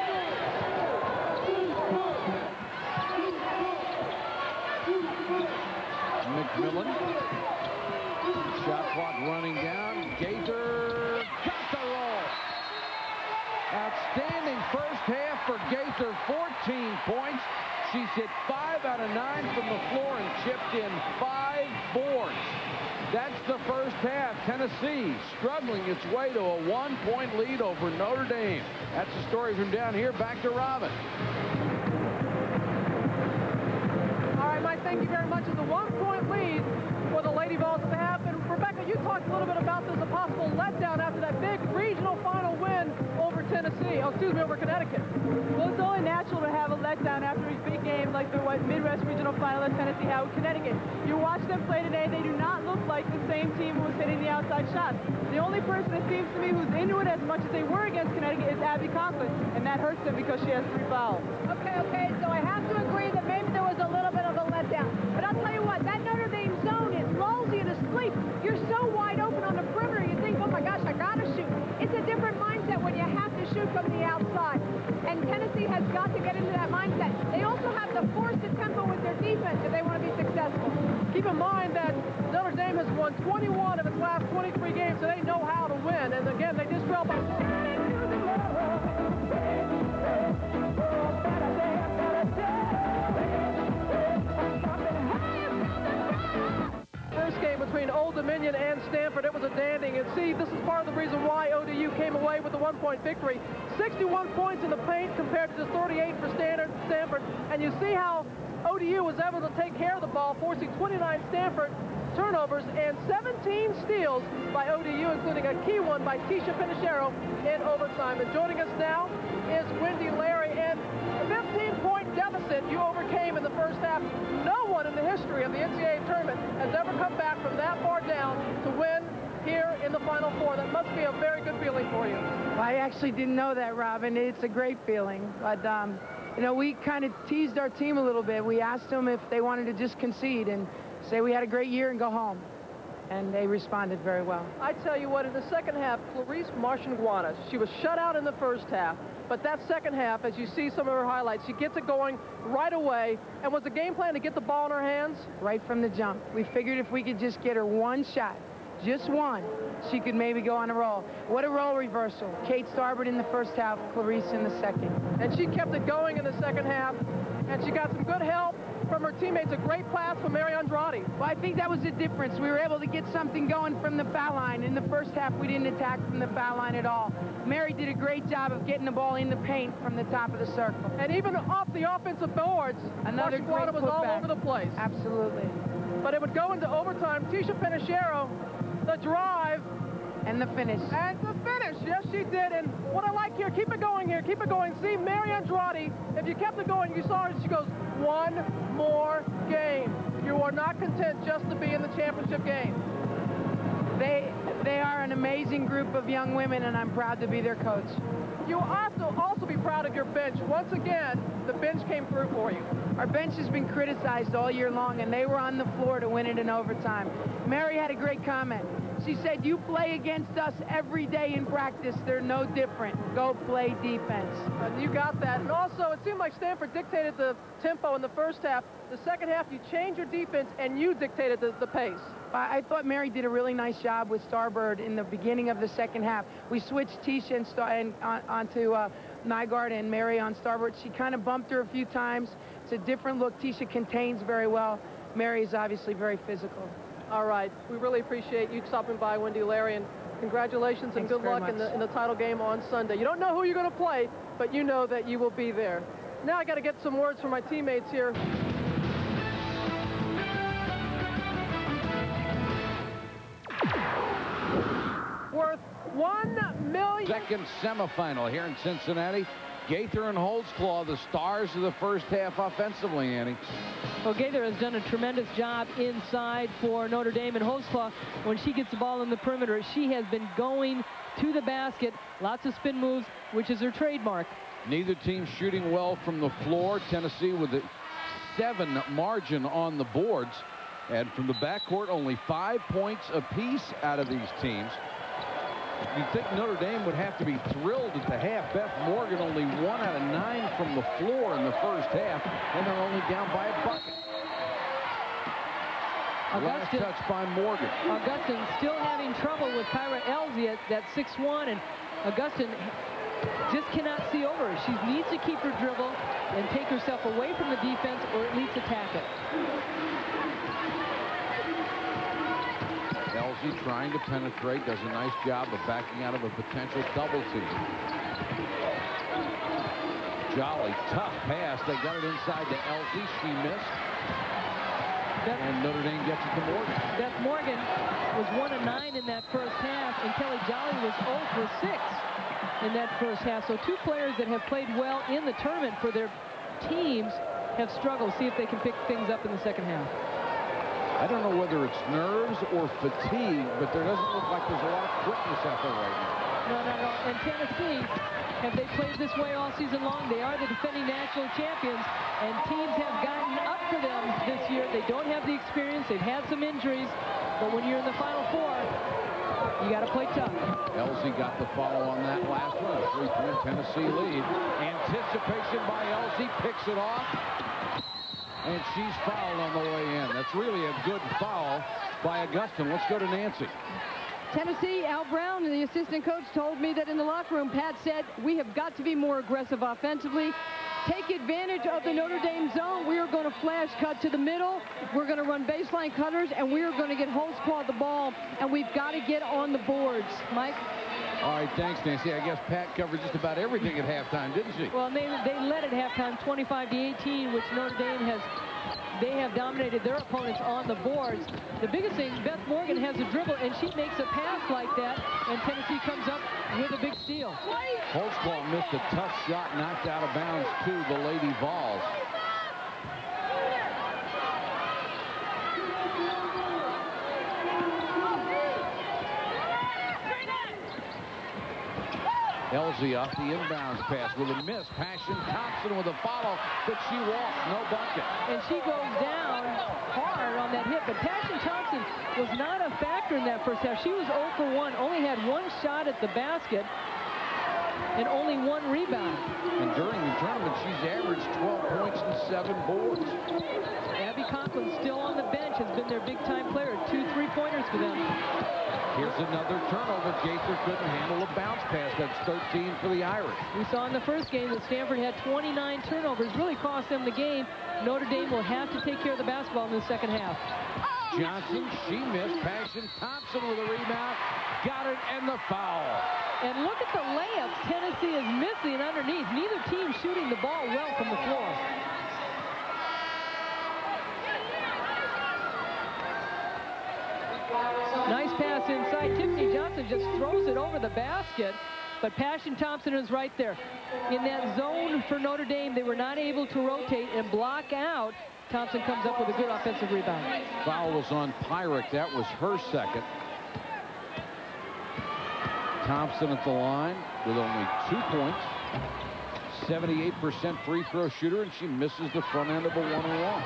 3. McMillan. Shot clock running down. Gaither got the roll. Outstanding first half for Gaither. 14 points. She's hit 5 out of 9 from the floor and chipped in 5 boards. That's the first half. Tennessee struggling its way to a 1-point lead over Notre Dame. That's the story from down here. Back to Robin. All right, Mike, thank you very much. It's a 1-point lead for the Lady Vols to have. And Rebecca, you talked a little bit about this, a possible letdown after that big regional final win over Tennessee. Oh, excuse me, over Connecticut. Well, it's only natural to have a letdown after a big game like the Midwest Regional Final that Tennessee had with Connecticut. You watch them play today, they do not look like the same team who was hitting the outside shots. The only person it seems to me who's into it as much as they were against Connecticut is Abby Conklin, and that hurts them because she has 3 fouls. Okay, so I have to agree that maybe there was a little bit of a letdown. But I'll tell you what, that Notre Dame zone, it lulls you to sleep. You're so wide open on the perimeter, you think, oh my gosh, I gotta shoot. It's a different mindset when you have to shoot from the outside. And Tennessee has got to get into that mindset. They also have to force the tempo with their defense if they want to be keep in mind that Notre Dame has won 21 of its last 23 games, so they know how to win. And again, they just fell by. First game between Old Dominion and Stanford, it was a dandy. And see, this is part of the reason why ODU came away with a 1-point victory. 61 points in the paint compared to just 38 for Stanford. And you see how ODU was able to take care of the ball, forcing 29 Stanford turnovers and 17 steals by ODU, including a key one by Tisha Pinachero in overtime. And joining us now is Wendy Larry. And a 15-point deficit you overcame in the first half. No one in the history of the NCAA tournament has ever come back from that far down to win here in the Final Four. That must be a very good feeling for you. I actually didn't know that, Robin. It's a great feeling. But, you know, we kind of teased our team a little bit. We asked them if they wanted to just concede and say we had a great year and go home. And they responded very well. I tell you what, in the second half, Clarice Marchand-Guanas, she was shut out in the first half. But that second half, as you see some of her highlights, she gets it going right away. And was the game plan to get the ball in her hands? Right from the jump. We figured if we could just get her one shot, just one, she could maybe go on a roll. What a role reversal. Kate Starbird in the first half, Clarice in the second. And she kept it going in the second half, and she got some good help from her teammates. A great pass from Mary Andrade. Well, I think that was the difference. We were able to get something going from the foul line. In the first half, we didn't attack from the foul line at all. Mary did a great job of getting the ball in the paint from the top of the circle. And even off the offensive boards, another great was all over the place. Absolutely. But it would go into overtime. Tisha Pinachero, the drive. And the finish. And the finish. Yes, she did. And what I like here, keep it going here. Keep it going. See, Mary Andrade, if you kept it going, you saw her, she goes, one more game. You are not content just to be in the championship game. They are an amazing group of young women, and I'm proud to be their coach. You have to also be proud of your bench. Once again, the bench came through for you. Our bench has been criticized all year long, and they were on the floor to win it in overtime. Mary had a great comment. She said, you play against us every day in practice. They're no different. Go play defense. And you got that. And also, it seemed like Stanford dictated the tempo in the first half. The second half, you changed your defense, and you dictated the pace. I thought Mary did a really nice job with Starbird in the beginning of the second half. We switched Tisha onto Nygaard and Mary on Starbird. She kind of bumped her a few times. It's a different look. Tisha contains very well. Mary is obviously very physical. All right. We really appreciate you stopping by, Wendy Larry, and congratulations and good luck in the title game on Sunday. You don't know who you're going to play, but you know that you will be there. Now I got to get some words from my teammates here. Worth $1 million. Second semifinal here in Cincinnati. Gaither and Holtzclaw, the stars of the first half offensively, Annie. Well, Gaither has done a tremendous job inside for Notre Dame, and Holtzclaw, when she gets the ball in the perimeter, she has been going to the basket. Lots of spin moves, which is her trademark. Neither team shooting well from the floor. Tennessee with a 7 margin on the boards. And from the backcourt, only 5 points apiece out of these teams. You'd think Notre Dame would have to be thrilled at the half. Beth Morgan only 1 out of 9 from the floor in the first half, and they're only down by a bucket. Last touch by Morgan. Augustin still having trouble with Kyra Elzy at that 6'1", and Augustin just cannot see over her. She needs to keep her dribble and take herself away from the defense, or at least attack it. Elzy trying to penetrate, does a nice job of backing out of a potential double team. Jolly, tough pass. They got it inside to Elzy. She missed. And Notre Dame gets it to Morgan. Beth Morgan was 1 of 9 in that first half, and Kelly Jolly was 0 for 6 in that first half. So 2 players that have played well in the tournament for their teams have struggled. See if they can pick things up in the second half. I don't know whether it's nerves or fatigue, but there doesn't look like there's a lot of quickness out there right now. No. And Tennessee, have they played this way all season long? They are the defending national champions, and teams have gotten up for them this year. They don't have the experience. They've had some injuries, but when you're in the Final Four, you got to play tough. Elzy got the follow on that last one. A 3-point Tennessee lead. Anticipation by Elzy, picks it off. And she's fouled on the way in. That's really a good foul by Augustin. Let's go to Nancy. Tennessee, Al Brown, the assistant coach, told me that in the locker room, Pat said, we have got to be more aggressive offensively. Take advantage of the Notre Dame zone. We are going to flash cut to the middle. We're going to run baseline cutters, and we are going to get Holtzclaw the ball, and we've got to get on the boards. Mike? All right, thanks, Nancy. I guess Pat covered just about everything at halftime, didn't she? Well, they led at halftime 25-18, which Notre Dame have dominated their opponents on the boards. The biggest thing, Beth Morgan has a dribble, and she makes a pass like that, and Tennessee comes up with a big steal. Holtzclaw missed a tough shot, knocked out of bounds to the Lady Vols. Elsie off the inbounds pass with a miss. Passion Thompson with a follow, but she walks, no bucket. And she goes down hard on that hit, but Passion Thompson was not a factor in that first half. She was 0 for 1, only had 1 shot at the basket and only 1 rebound. And during the tournament, she's averaged 12 points and 7 boards. Abby Conklin still on the bench, has been their big-time player. 2 3-pointers for them. Here's another turnover. Gaither couldn't handle a bounce pass. That's 13 for the Irish. We saw in the first game that Stanford had 29 turnovers. Really cost them the game. Notre Dame will have to take care of the basketball in the second half. Johnson, she missed. Passion Thompson with a rebound. Got it, and the foul. And look at the layups Tennessee is missing underneath. Neither team shooting the ball well from the floor. Nice pass inside. Tiffany Johnson just throws it over the basket, but Passion Thompson is right there. In that zone for Notre Dame, they were not able to rotate and block out. Thompson comes up with a good offensive rebound. Foul was on Pyrick. That was her second. Thompson at the line with only 2 points. 78% free throw shooter, and she misses the front end of a one-on-one.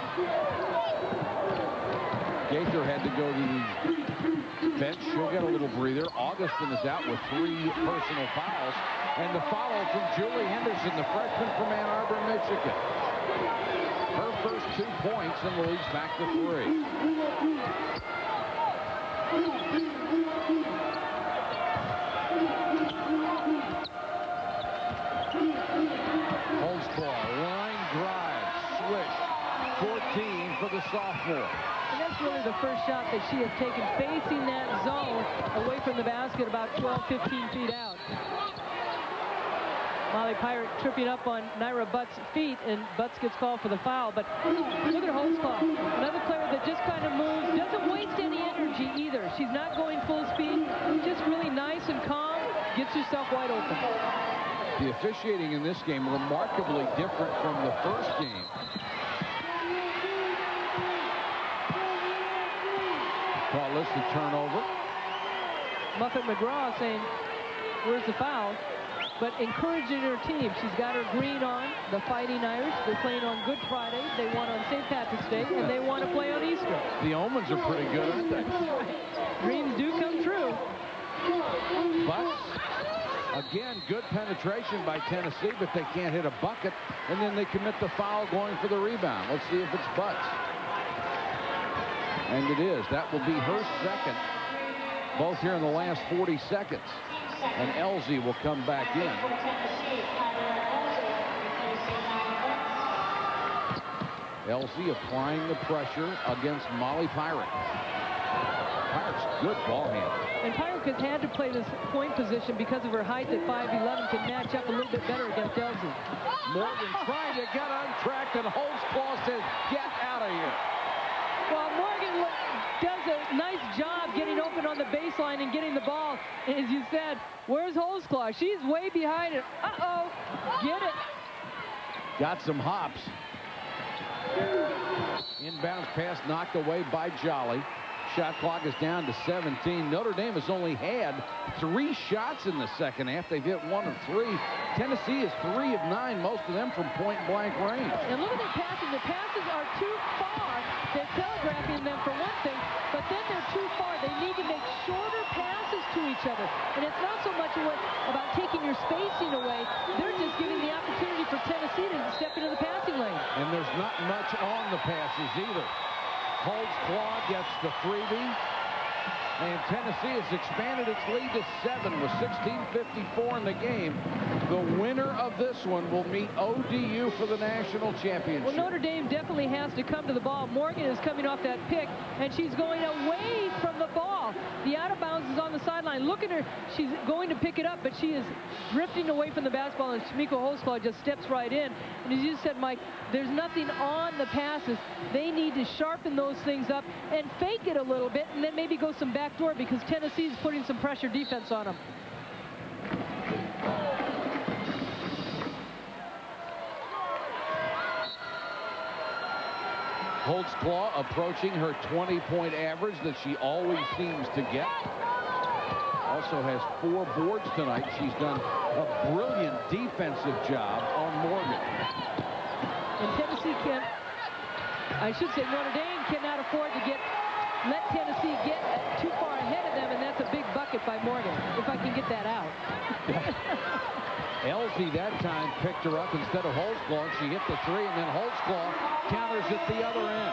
Gaither had to go to the bench. She'll get a little breather. Augustin is out with 3 personal fouls. And the foul from Julie Henderson, the freshman from Ann Arbor, Michigan. Her first 2 points, and the lead's back to 3. Holtzclaw, line drive, swish, 14 for the sophomore. And that's really the first shot that she had taken facing that zone away from the basket about 12, 15 feet out. Molly Pyrick tripping up on Naira Butts' feet, and Butts gets called for the foul. But look at Holtzclaw, another player that just kind of moves, doesn't waste any energy either. She's not going full speed, just really nice and calm, gets herself wide open. The officiating in this game remarkably different from the first game. Call this the turnover. Muffet McGraw saying, where's the foul? But encouraging her team. She's got her green on, the Fighting Irish. They're playing on Good Friday. They won on St. Patrick's Day, and they want to play on Easter. The omens are pretty good, aren't they? Dreams do come true. But, again, good penetration by Tennessee, but they can't hit a bucket, and then they commit the foul going for the rebound. Let's see if it's Butts. And it is. That will be her second, both here in the last 40 seconds. And Elsie will come back in. Elsie applying the pressure against Molly Pyrick. Pyrick's good ball handler. And Pyrick has had to play this point position because of her height at 5'11", can match up a little bit better against Elsie. Morgan trying to get untracked, and Holtzclaw says, get out of here. Well, Morgan does a nice job getting open on the baseline and getting the ball. And as you said, where's Holtzclaw? She's way behind it. Uh-oh, get it. Got some hops. Inbounds pass knocked away by Jolly. Shot clock is down to 17. Notre Dame has only had 3 shots in the second half. They've hit 1 of 3. Tennessee is 3 of 9, most of them from point-blank range. And look at their passing. The passes are too far. They're telegraphing them for one thing, but then they're too far. They need to make shorter passes to each other. And it's not so much about taking your spacing away. They're just giving the opportunity for Tennessee to step into the passing lane. And there's not much on return the passes either. Holtzclaw gets the freebie. And Tennessee has expanded its lead to 7 with 16:54 in the game. The winner of this one will meet ODU for the national championship. Well, Notre Dame definitely has to come to the ball. Morgan is coming off that pick, and she's going away from the ball. The out of bounds is on the sideline. Look at her. She's going to pick it up, but she is drifting away from the basketball, and Shamika Holtzclaw just steps right in. And as you said, Mike, there's nothing on the passes. They need to sharpen those things up and fake it a little bit, and then maybe go some backdoor, because Tennessee's putting some pressure defense on them. Holtzclaw approaching her 20-point average that she always seems to get. Also has 4 boards tonight. She's done a brilliant defensive job on Morgan. And Tennessee Notre Dame cannot afford to let Tennessee get too far ahead of them, and that's a big bucket by Morgan, if I can get that out. Elsie that time picked her up instead of Holtzclaw, and she hit the 3, and then Holtzclaw counters at the other end.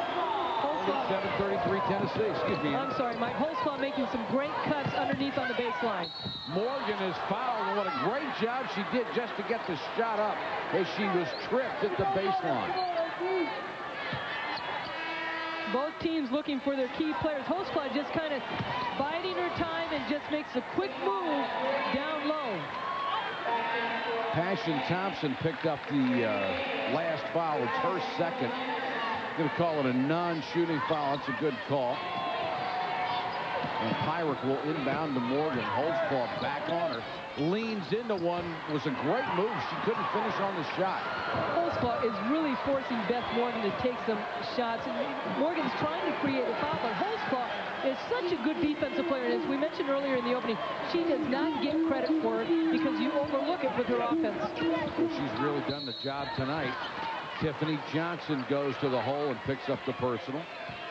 7:33 Tennessee, excuse me. I'm sorry, Mike. Holtzclaw making some great cuts underneath on the baseline. Morgan is fouled, and what a great job she did just to get the shot up as she was tripped at the baseline. Both teams looking for their key players. Holtzclaw just kind of biding her time and just makes a quick move down low. Passion Thompson picked up the last foul. It's her second. Going to call it a non-shooting foul. It's a good call. And Pyrick will inbound to Morgan. Holtzclaw back on her. Leans into one. Was a great move. She couldn't finish on the shot. Holtzclaw is really forcing Beth Morgan to take some shots. And Morgan's trying to create a foul, but Holtzclaw is such a good defensive player. And as we mentioned earlier in the opening, she does not get credit for it because you overlook it with her offense. Well, she's really done the job tonight. Tiffany Johnson goes to the hole and picks up the personal.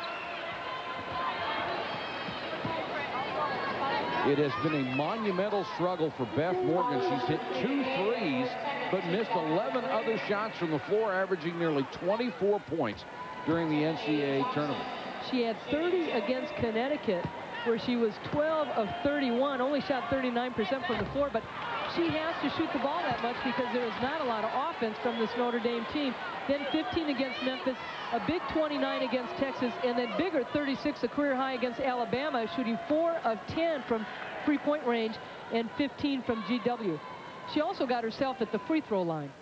It has been a monumental struggle for Beth Morgan. She's hit 2 threes, but missed 11 other shots from the floor, averaging nearly 24 points during the NCAA tournament. She had 30 against Connecticut, where she was 12 of 31, only shot 39% from the floor, but she has to shoot the ball that much because there is not a lot of offense from this Notre Dame team. Then 15 against Memphis, a big 29 against Texas, and then bigger 36, a career high against Alabama, shooting 4 of 10 from three-point range and 15 from GW. She also got herself at the free throw line.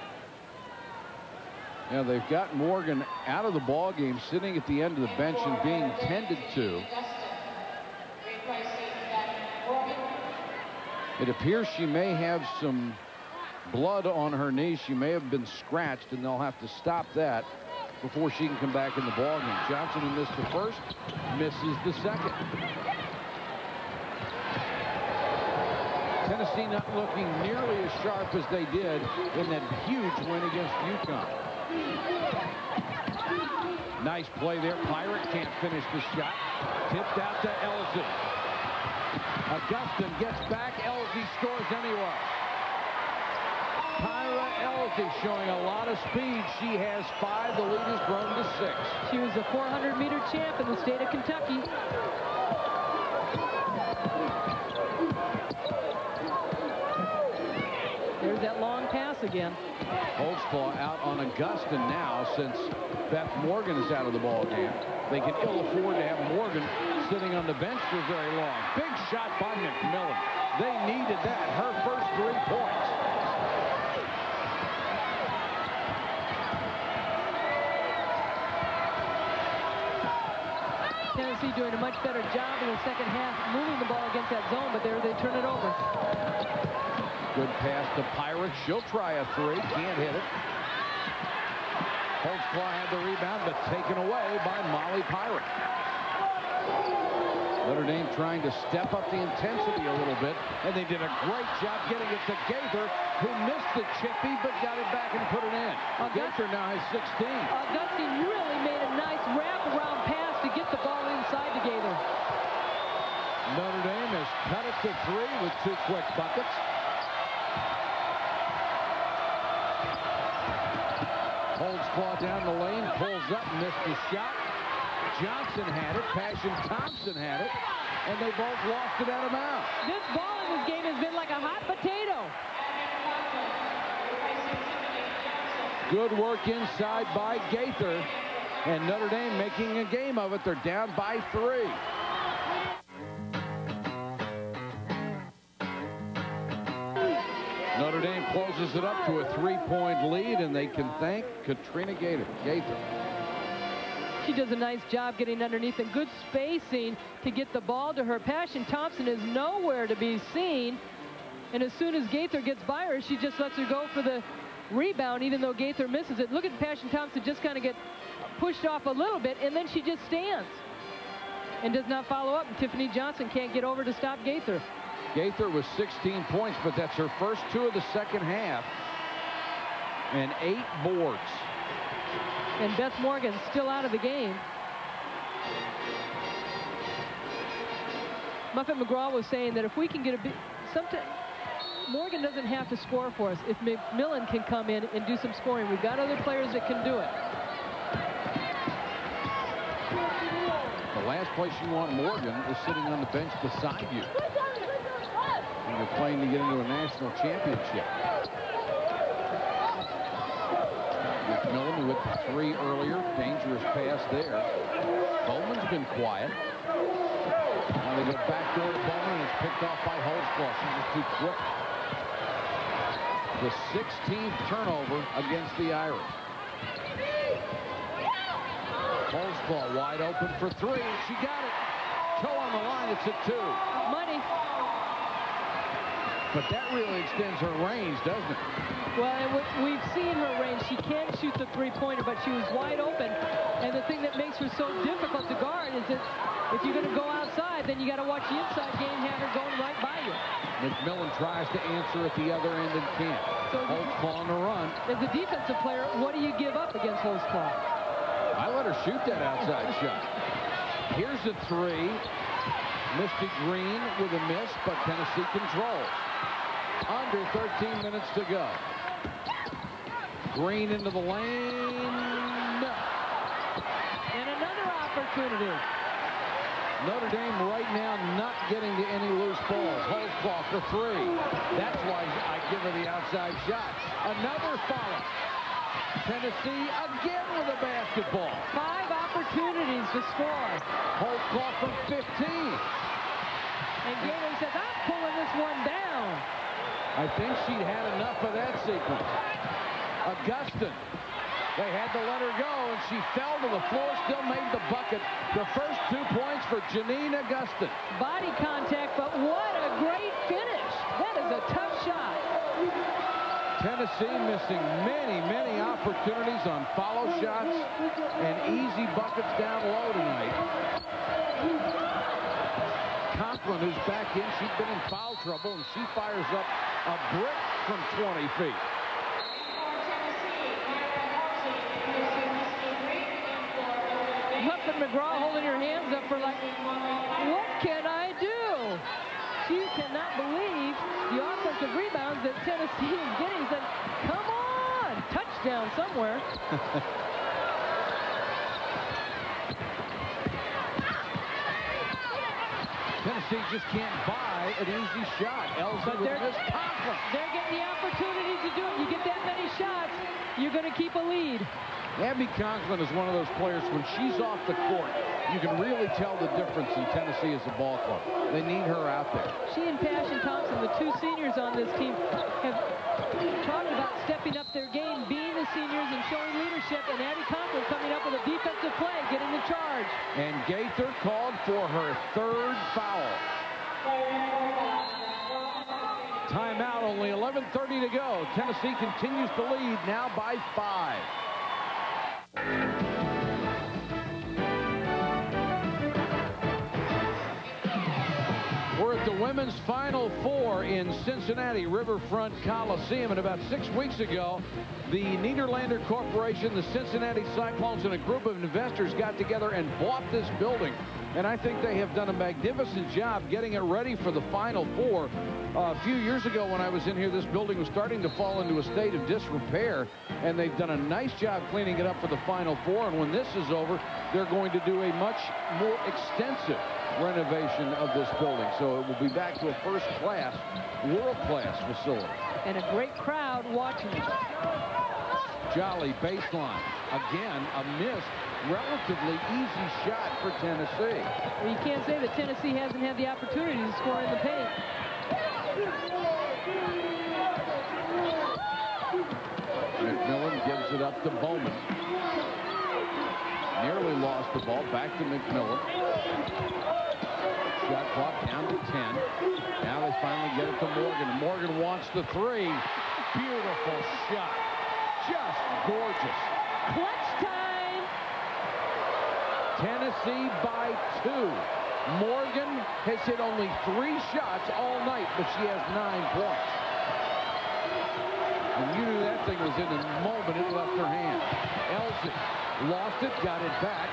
Yeah, they've got Morgan out of the ball game, sitting at the end of the bench and being tended to. It appears she may have some blood on her knee. She may have been scratched, and they'll have to stop that before she can come back in the ball game. Johnson, who missed the first, misses the second. Tennessee not looking nearly as sharp as they did in that huge win against UConn. Nice play there. Pyrick can't finish the shot. Tipped out to Elsie. Augustin gets back. Elsie scores anyway. Tyra Elsie showing a lot of speed. She has 5. The lead has grown to 6. She was a 400-meter champ in the state of Kentucky. There's that long pass again. Holtzclaw out on Augustin now since Beth Morgan is out of the ball game. They can ill afford to have Morgan sitting on the bench for very long. Big shot by McMillan. They needed that. Her first 3 points. Tennessee doing a much better job in the second half moving the ball against that zone, but there they turn it over. Good pass to Pyrick. She'll try a 3. Can't hit it. Holtzclaw had the rebound, but taken away by Molly Pyrick. Notre Dame trying to step up the intensity a little bit, and they did a great job getting it to Gaither, who missed the chippy, but got it back and put it in. Gaither now has 16. Augustin really made a nice wraparound pass to get the ball inside to Gaither. Notre Dame has cut it to 3 with 2 quick buckets. Holtzclaw Holtzclaw down the lane, pulls up, missed the shot. Johnson had it, Passion Thompson had it, and they both lost it out of bounds. This ball in this game has been like a hot potato. Good work inside by Gaither, and Notre Dame making a game of it. They're down by 3. Notre Dame closes it up to a 3-point lead, and they can thank Katrina Gaither. She does a nice job getting underneath and good spacing to get the ball to her. Passion Thompson is nowhere to be seen, and as soon as Gaither gets by her, she just lets her go for the rebound, even though Gaither misses it. Look at Passion Thompson just kind of get pushed off a little bit, and then she just stands and does not follow up. And Tiffany Johnson can't get over to stop Gaither. Gaither was 16 points, but that's her first 2 of the second half, and 8 boards. And Beth Morgan still out of the game. Muffet McGraw was saying that if we can get a bit, sometimes Morgan doesn't have to score for us. If McMillan can come in and do some scoring, we've got other players that can do it. The last place you want Morgan is sitting on the bench beside you. And you're playing to get into a national championship. McMillan with 3 earlier. Dangerous pass there. Bowman's been quiet. Now they go back door to Bowman, and it's picked off by Holtzclaw. She's just too quick. The 16th turnover against the Irish. Holtzclaw wide open for 3, and she got it. Toe on the line, it's a 2. Money. But that really extends her range, doesn't it? Well, and we've seen her range. She can shoot the 3-pointer, but she was wide open. And the thing that makes her so difficult to guard is that if you're going to go outside, then you got to watch the inside game, have her going right by you. McMillan tries to answer at the other end and can't. So Holtzclaw on the run. As a defensive player, what do you give up against Holtzclaw? I let her shoot that outside shot. Here's a 3. Misty Green with a miss, but Tennessee controls. Under 13 minutes to go. Green into the lane. No. And another opportunity. Notre Dame right now not getting to any loose balls. Holtzclaw for 3. That's why I give her the outside shot. Another follow. Tennessee again with a basketball. 5 opportunities to score. Holtzclaw from 15. And Gaither says, I'm pulling this one down. I think she'd had enough of that sequence. Augustin. They had to let her go, and she fell to the floor, still made the bucket. The first 2 points for Janine Augustin. Body contact, but what a great finish. That is a tough shot. Tennessee missing many, many opportunities on follow shots and easy buckets down low tonight. Conklin, who's back in, she's been in foul trouble, and she fires up a brick from 20 feet. Muffet McGraw holding her hands up for like, what can I do? She cannot believe the offensive rebounds that Tennessee is getting. He said, come on, touchdown somewhere. Tennessee just can't buy an easy shot. Elsie with a missed Conklin. They're getting the opportunity to do it. You get that many shots, you're going to keep a lead. Abby Conklin is one of those players, when she's off the court, you can really tell the difference in Tennessee as a ball club. They need her out there. She and Passion Thompson, the 2 seniors on this team, have talked about stepping up their game, being the seniors and showing leadership, and Abby Conklin coming up with a defensive play, getting the charge. And Gaither called for her 3rd foul. Timeout, only 11:30 to go. Tennessee continues to lead now by 5. We're at the women's Final Four in Cincinnati Riverfront Coliseum, and about 6 weeks ago, the Nederlander Corporation, the Cincinnati Cyclones, and a group of investors got together and bought this building And I think they have done a magnificent job getting it ready for the Final Four. A few years ago when I was in here, this building was starting to fall into a state of disrepair, and they've done a nice job cleaning it up for the Final Four. And when this is over, they're going to do a much more extensive renovation of this building. So it will be back to a first-class, world-class facility. And a great crowd watching it. Jolly baseline. Again, a missed, relatively easy shot for Tennessee. Well, you can't say that Tennessee hasn't had the opportunity to score in the paint. McMillan gives it up to Bowman. Nearly lost the ball. Back to McMillan. Shot clock down to 10. Now they finally get it to Morgan. And Morgan wants the three. Beautiful shot. Just gorgeous. Clutch time. Tennessee by 2. Morgan has hit only 3 shots all night, but she has 9 points. And you knew that thing was in the moment it left her hand. Elsie lost it, got it back.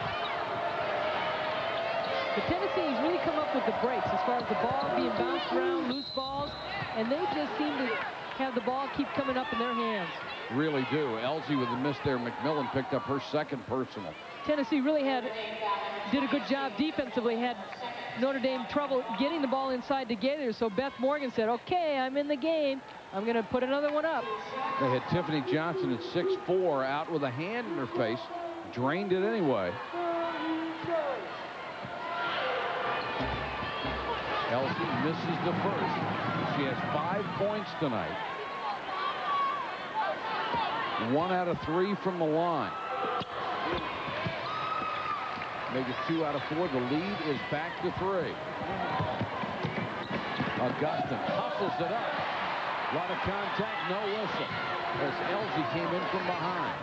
The Tennessee has really come up with the breaks as far as the ball being bounced around, loose balls, and they just seem to have the ball keep coming up in their hands. Really do. Elsie with a miss there. McMillan picked up her second personal. Tennessee really did a good job defensively, had Notre Dame trouble getting the ball inside to Gaither, so Beth Morgan said, okay, I'm in the game. I'm going to put another one up. They had Tiffany Johnson at 6'4", out with a hand in her face. Drained it anyway. Elsie misses the first. She has 5 points tonight. 1 out of 3 from the line. Make it 2 out of 4. The lead is back to 3. Augustin hustles it up. A lot of contact, no whistle, as Elsie came in from behind.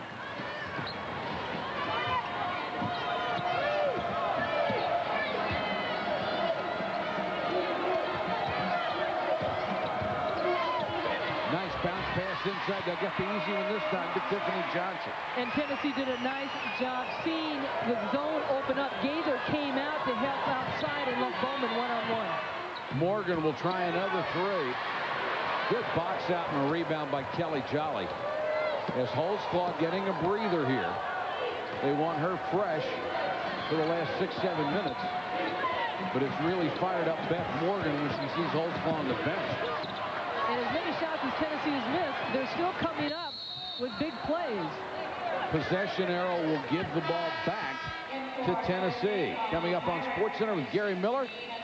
Nice bounce pass inside. They'll get the easy one this time to Tiffany Johnson. And Tennessee did a nice job seeing the zone open up. Gaither came out to help outside and left Bowman one-on-one. Morgan will try another 3. Good box out and a rebound by Kelly Jolly. As Holtzclaw getting a breather here. They want her fresh for the last 6-7 minutes. But it's really fired up Beth Morgan when she sees Holtzclaw on the bench. And as many shots as Tennessee has missed, they're still coming up with big plays. Possession arrow will give the ball back to Tennessee. Coming up on SportsCenter with Gary Miller.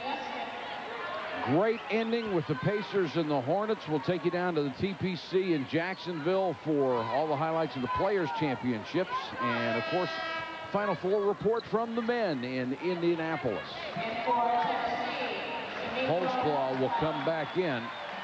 Great ending with the Pacers and the Hornets. We'll take you down to the TPC in Jacksonville for all the highlights of the Players' Championships. And, of course, Final Four report from the men in Indianapolis. Holtzclaw will come back in.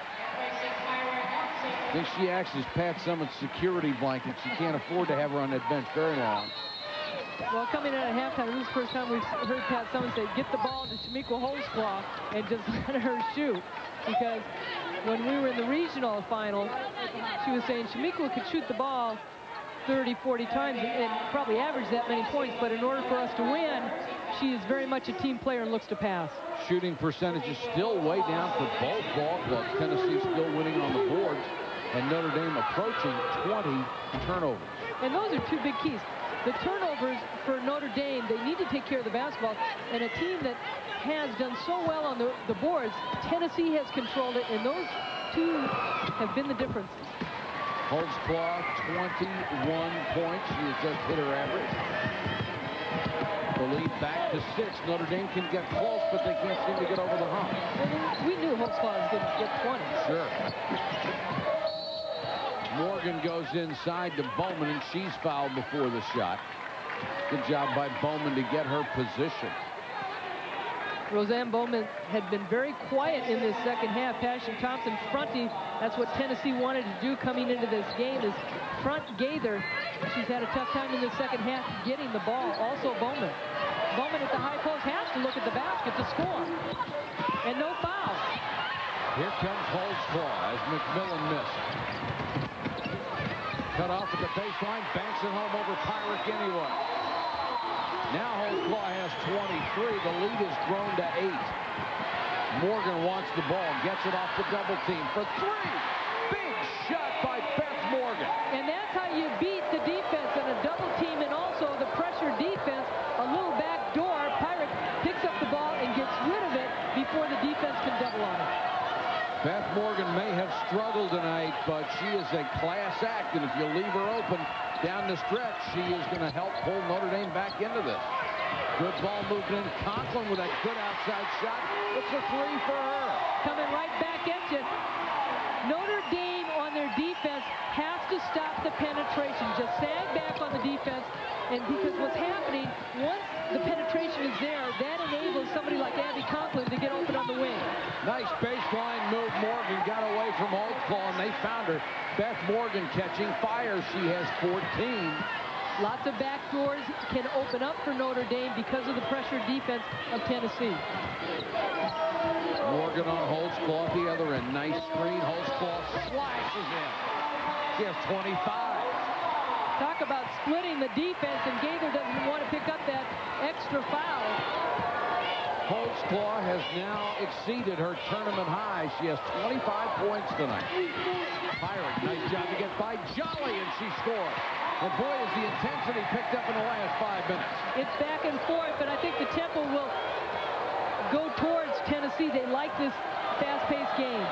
I think she acts as Pat Summitt's security blanket. She can't afford to have her on that bench very long. Well, coming in at halftime, this is the first time we've heard Pat Summitt say, get the ball to Chamique Holtzclaw and just let her shoot. Because when we were in the regional final, she was saying Chamique could shoot the ball 30, 40 times and probably average that many points. But in order for us to win, she is very much a team player and looks to pass. Shooting percentage is still way down for both ball clubs. Tennessee still winning on the boards, and Notre Dame approaching 20 turnovers. And those are 2 big keys. The turnovers for Notre Dame, they need to take care of the basketball. And a team that has done so well on the boards, Tennessee has controlled it, and those 2 have been the differences. Holtzclaw, 21 points. She has just hit her average. The lead back to 6. Notre Dame can get close, but they can't seem to get over the hump. Well, we knew Holtzclaw was going to get 20. Sure. Morgan goes inside to Bowman, and she's fouled before the shot. Good job by Bowman to get her position. Roseanne Bowman had been very quiet in this second half. Passion Thompson fronting. That's what Tennessee wanted to do coming into this game, is front Gaither. She's had a tough time in the second half getting the ball. Also Bowman. Bowman at the high post has to look at the basket to score. And no foul. Here comes Holtzclaw as McMillan missed. Cut off at the baseline, banks it home over Pyrick anyway. Now Holtzclaw has 23. The lead has grown to 8. Morgan wants the ball, gets it off the double team for 3. Big shot by Beth Morgan. And that's how you beat the defense on a double team and also the pressure defense. A little back door. Pirate picks up the ball and gets rid of it before the defense can double on it. Beth Morgan may have struggled tonight, but she is a class act, and if you leave her open down the stretch, she is going to help pull Notre Dame back into this. Good ball movement in. Conklin with a good outside shot. It's a 3 for her. Coming right back at you. Notre Dame on their defense has to stop the penetration. Just sag back on the defense, and because what's happening, once the penetration is there, that enables somebody like Abby Conklin to get open on the wing. Nice baseline move. Morgan got away from Holtzclaw, and they found her. Beth Morgan catching fire. She has 14. Lots of back doors can open up for Notre Dame because of the pressure defense of Tennessee. Morgan on Holtzclaw at the other end. Nice screen. Holtzclaw slashes in. She has 25. Talk about splitting the defense, and Gaither doesn't want to pick up that extra foul. Holtzclaw has now exceeded her tournament high. She has 25 points tonight. Pirate, nice job to get by Jolly, and she scores. And boy, is the intensity picked up in the last 5 minutes. It's back and forth, but I think the tempo will go towards Tennessee. They like this fast-paced game.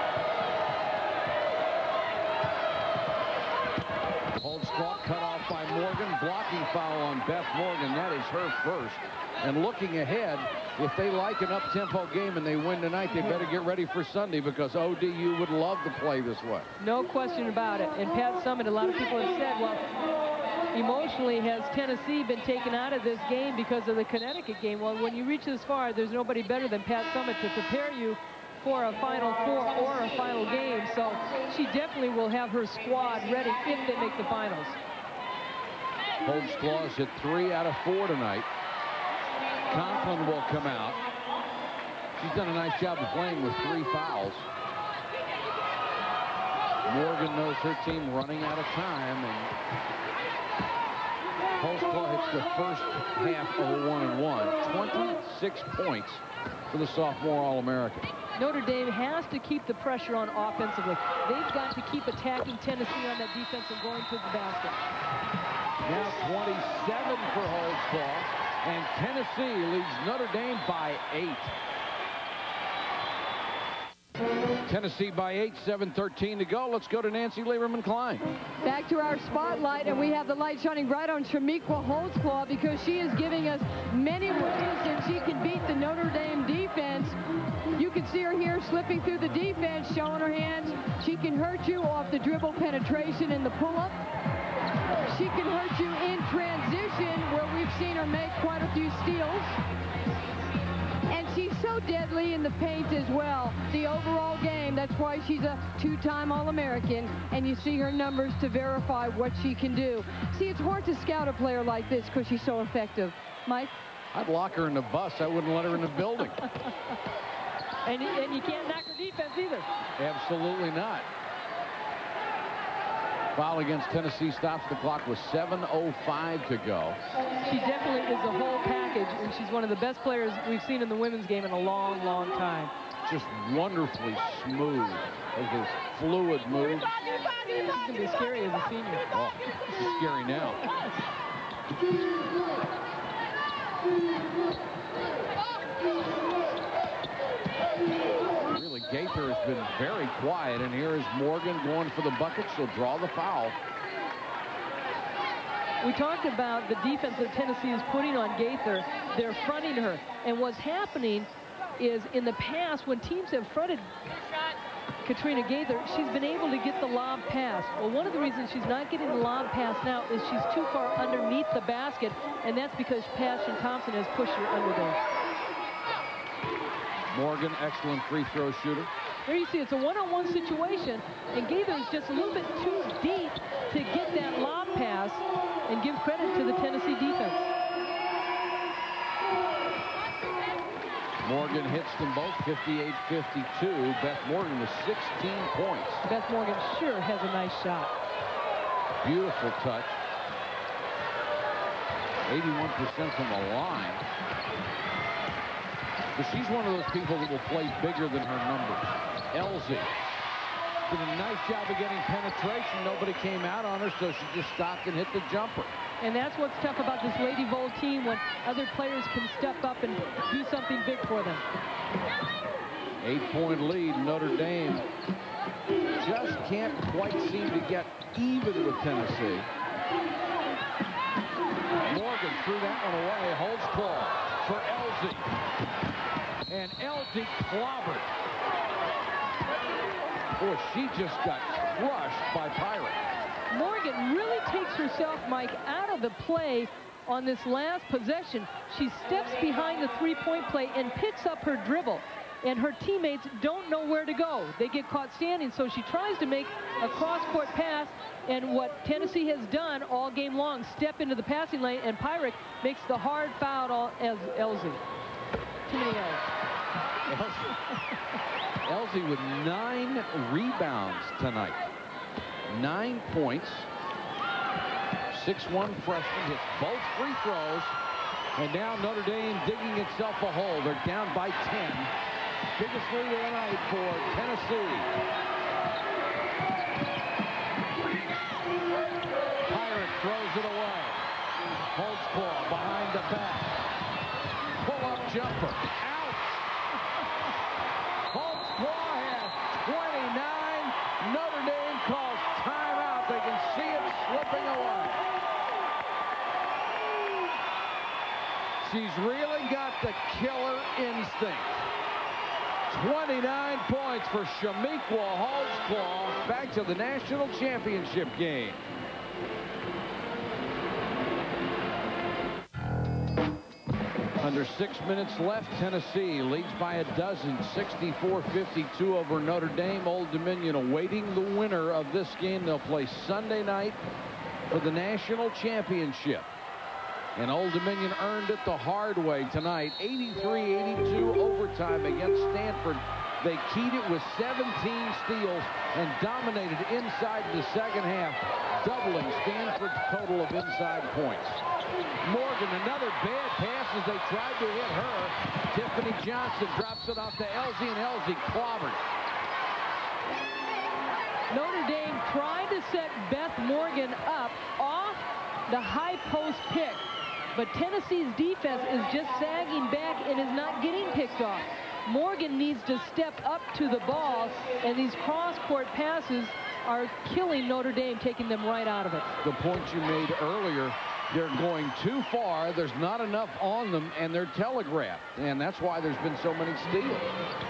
Holtzclaw cut off by Morgan. Blocking foul on Beth Morgan. That is her first. And looking ahead, if they like an up-tempo game and they win tonight, they better get ready for Sunday, because ODU would love to play this way. No question about it. And Pat Summitt, a lot of people have said, well, emotionally, has Tennessee been taken out of this game because of the Connecticut game? Well, when you reach this far, there's nobody better than Pat Summitt to prepare you for a Final Four or a final game. So she definitely will have her squad ready if they make the finals. Holtzclaw's hit 3 out of 4 tonight. Conklin will come out. She's done a nice job of playing with 3 fouls. Morgan knows her team running out of time, and Holtzclaw hits the first half of a 1-and-1. 26 points for the sophomore All-American. Notre Dame has to keep the pressure on offensively. They've got to keep attacking Tennessee on that defense and going to the basket. Now 27 for Holtzclaw, and Tennessee leads Notre Dame by 8. Tennessee by 8, 7:13 to go. Let's go to Nancy Lieberman-Klein. Back to our spotlight, and we have the light shining bright on Chamique Holtzclaw, because she is giving us many ways that she can beat the Notre Dame defense. You can see her here slipping through the defense, showing her hands. She can hurt you off the dribble penetration in the pull-up. She can hurt you in transition, where we've seen her make quite a few steals. And she's so deadly in the paint as well. The overall game, that's why she's a 2-time All-American, and you see her numbers to verify what she can do. See, it's hard to scout a player like this because she's so effective. Mike? I'd lock her in the bus. I wouldn't let her in the building. And you can't knock her defense either. Absolutely not. Foul against Tennessee stops the clock with 7:05 to go. She definitely is a whole package, and she's one of the best players we've seen in the women's game in a long, long time. Just wonderfully smooth. This fluid move. She's going to be scary as a senior. Oh, she's scary now. Really, Gaither has been very quiet, and here is Morgan going for the bucket. She'll draw the foul. We talked about the defense that Tennessee is putting on Gaither. They're fronting her. And what's happening is, in the past, when teams have fronted Katrina Gaither, she's been able to get the lob pass. Well, one of the reasons she's not getting the lob pass now is she's too far underneath the basket, and that's because Passion Thompson has pushed her under there. Morgan, excellent free throw shooter. There you see, it's a one-on-one situation, and Gaither is just a little bit too deep to get that lob pass, and give credit to the Tennessee defense. Morgan hits them both, 58-52. Beth Morgan with 16 points. Beth Morgan sure has a nice shot. Beautiful touch. 81% from the line. But she's one of those people that will play bigger than her numbers. Elsie did a nice job of getting penetration. Nobody came out on her, so she just stopped and hit the jumper. And that's what's tough about this Lady Vol team, when other players can step up and do something big for them. 8-point lead. Notre Dame just can't quite seem to get even with Tennessee. Morgan threw that one away. Holtzclaw for Elsie. And Elsie clobbered. Boy, she just got crushed by Pirate. Morgan really takes herself, Mike, out of the play on this last possession. She steps behind the three-point play and picks up her dribble. And her teammates don't know where to go. They get caught standing, so she tries to make a cross-court pass. And what Tennessee has done all game long, step into the passing lane, and Pyrick makes the hard foul as Elsie. Too many L's. Elsie with 9 rebounds tonight. 9 points. 6'1" freshman hits both free throws. And now Notre Dame digging itself a hole. They're down by 10. Biggest lead of the night for Tennessee. Pirate throws it away. Holtzclaw behind the back. Pull-up jumper. Out. Holtzclaw has 29. Notre Dame calls timeout. They can see it slipping away. She's really got the killer instinct. 29 points for Shamiqua Holtzclaw. Back to the national championship game. Under 6 minutes left, Tennessee leads by a dozen, 64-52 over Notre Dame. Old Dominion awaiting the winner of this game. They'll play Sunday night for the national championship. And Old Dominion earned it the hard way tonight. 83-82 overtime against Stanford. They keyed it with 17 steals and dominated inside the second half, doubling Stanford's total of inside points. Morgan, another bad pass as they tried to hit her. Tiffany Johnson drops it off to Elsie, and Elsie clobbered. Notre Dame tried to set Beth Morgan up off the high post pick. But Tennessee's defense is just sagging back and is not getting picked off. Morgan needs to step up to the ball, and these cross-court passes are killing Notre Dame, taking them right out of it. The point you made earlier, they're going too far. There's not enough on them, and they're telegraphed. And that's why there's been so many steals.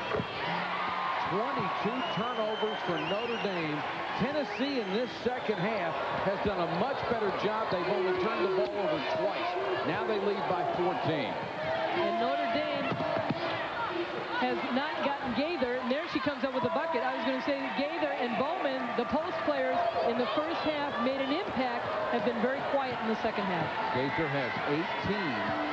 22 turnovers for Notre Dame. Tennessee in this second half has done a much better job. They've only turned the ball over twice. Now they lead by 14. And Notre Dame has not gotten Gaither, and there she comes up with a bucket. I was going to say that Gaither and Bowman, the post players in the first half, made an impact, have been very quiet in the second half. Gaither has 18.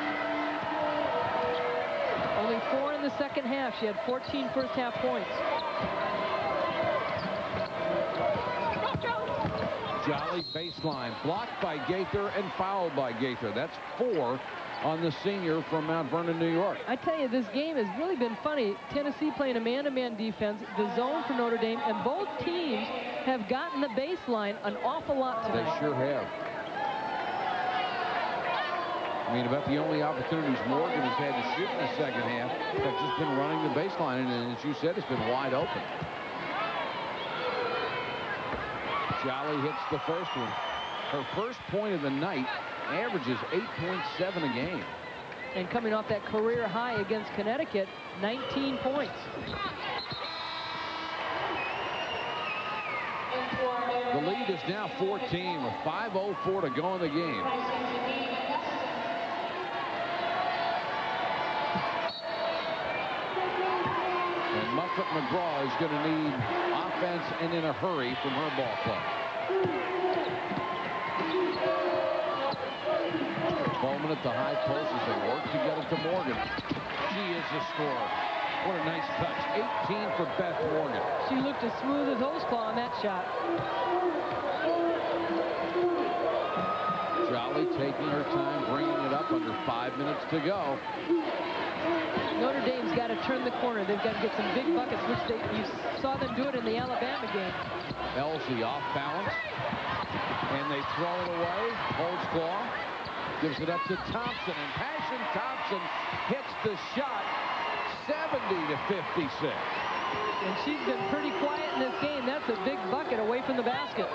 Only 4 in the second half. She had 14 first half points. Jolly baseline, blocked by Gaither and fouled by Gaither. That's 4 on the senior from Mount Vernon, New York. I tell you, this game has really been funny. Tennessee playing a man-to-man defense, the zone for Notre Dame, and both teams have gotten the baseline an awful lot today. They sure have. I mean, about the only opportunities Morgan has had to shoot in the second half have just been running the baseline, and as you said, it's been wide open. Jolly hits the first one. Her first point of the night, averages 8.7 a game. And coming off that career high against Connecticut, 19 points. The lead is now 14 with 5:04 to go in the game. And Muffet McGraw is going to need offense and in a hurry from her ball club. Bowman at the high post as they work to get it to Morgan. She is the scorer. What a nice touch. 18 for Beth Morgan. She looked as smooth as Holtzclaw on that shot. Jolly taking her time, bringing it up under 5 minutes to go. Notre Dame's got to turn the corner. They've got to get some big buckets, which you saw them do it in the Alabama game. Elsey off balance, and they throw it away. Holdsclaw gives it up to Thompson, and Passion Thompson hits the shot, 70-56. And she's been pretty quiet in this game. That's a big bucket away from the basket.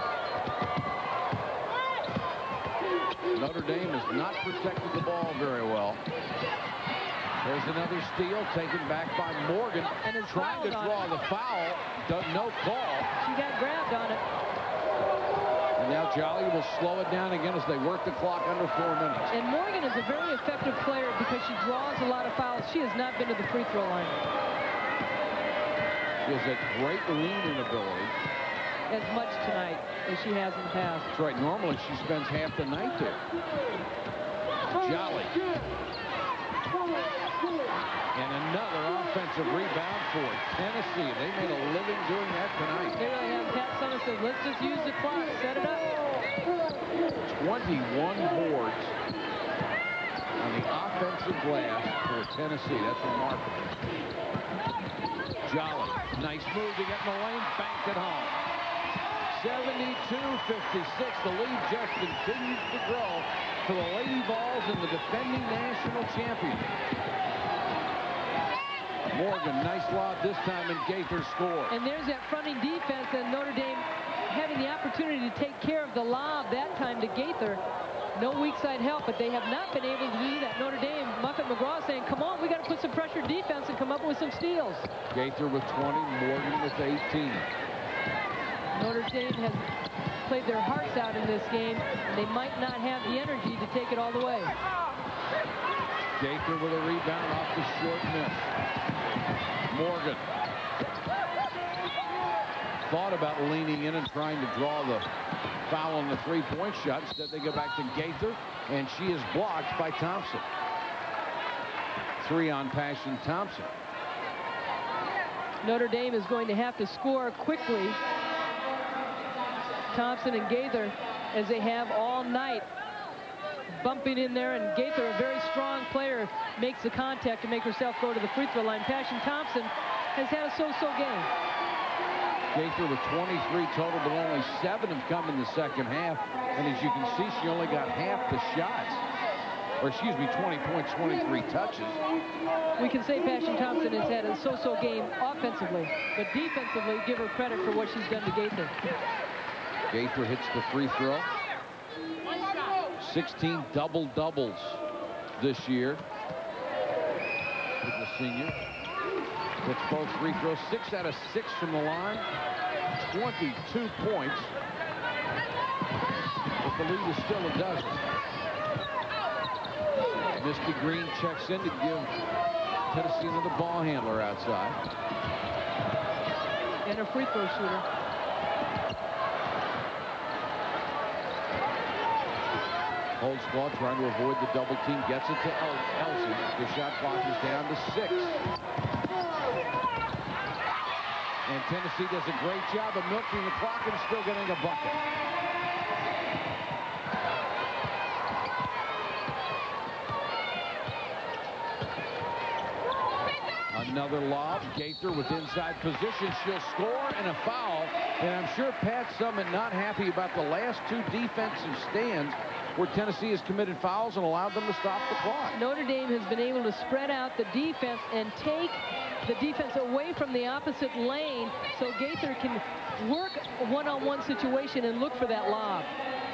Notre Dame has not protected the ball very well. There's another steal taken back by Morgan, and is trying to draw the foul. No call. She got grabbed on it. And now Jolly will slow it down again as they work the clock under 4 minutes. And Morgan is a very effective player because she draws a lot of fouls. She has not been to the free throw line. She has a great leaning ability. As much tonight as she has in the past. That's right. Normally she spends half the night there. Jolly. And another offensive rebound for Tennessee. They made a living doing that tonight. They really have. Pat Summer says, let's just use the clock, set it up. 21 boards on the offensive glass for Tennessee. That's remarkable. Jolly, nice move to get in the lane, banked it home. 72-56. The lead just continues to grow for the Lady Vols and the defending national champion. Morgan, nice lob this time, and Gaither scores. And there's that fronting defense, and Notre Dame having the opportunity to take care of the lob that time to Gaither. No weak side help, but they have not been able to do that. Notre Dame, Muffet McGraw saying, come on, we got to put some pressure defense and come up with some steals. Gaither with 20, Morgan with 18. Notre Dame has played their hearts out in this game, and they might not have the energy to take it all the way. Gaither with a rebound off the short miss. Morgan thought about leaning in and trying to draw the foul on the three-point shot. Instead, they go back to Gaither, and she is blocked by Thompson. 3 on Passion Thompson. Notre Dame is going to have to score quickly. Thompson and Gaither, as they have all night, bumping in there, and Gaither, a very strong player, makes the contact to make herself go to the free throw line. Passion Thompson has had a so-so game. Gaither with 23 total, but only 7 have come in the second half. And as you can see, she only got half the shots. Or excuse me, 20 points, 23 touches. We can say Passion Thompson has had a so-so game offensively, but defensively, give her credit for what she's done to Gaither. Gaither hits the free throw. 16 double-doubles this year for the senior. Hits both free throws, 6 out of 6 from the line, 22 points. But the lead is still a dozen. Misty Green checks in to give Tennessee another ball handler outside. And a free throw shooter. Holdsclaw trying to avoid the double team, gets it to Elsey. The shot clock is down to 6. And Tennessee does a great job of milking the clock and still getting a bucket. Another lob. Gaither with inside position. She'll score and a foul. And I'm sure Pat Summitt not happy about the last 2 defensive stands where Tennessee has committed fouls and allowed them to stop the clock. Notre Dame has been able to spread out the defense and take the defense away from the opposite lane so Gaither can work a one-on-one situation and look for that lob.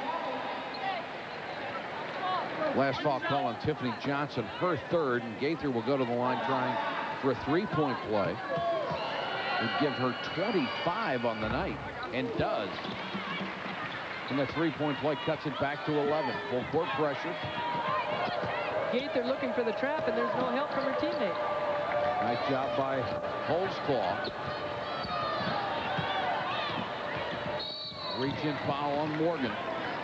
Last foul call on Tiffany Johnson, her 3rd, and Gaither will go to the line trying for a 3-point play. Would give her 25 on the night, and does. And the 3-point play cuts it back to 11. Full court pressure. Gaither looking for the trap, and there's no help from her teammate. Nice job by Holdsclaw. Reach-in foul on Morgan.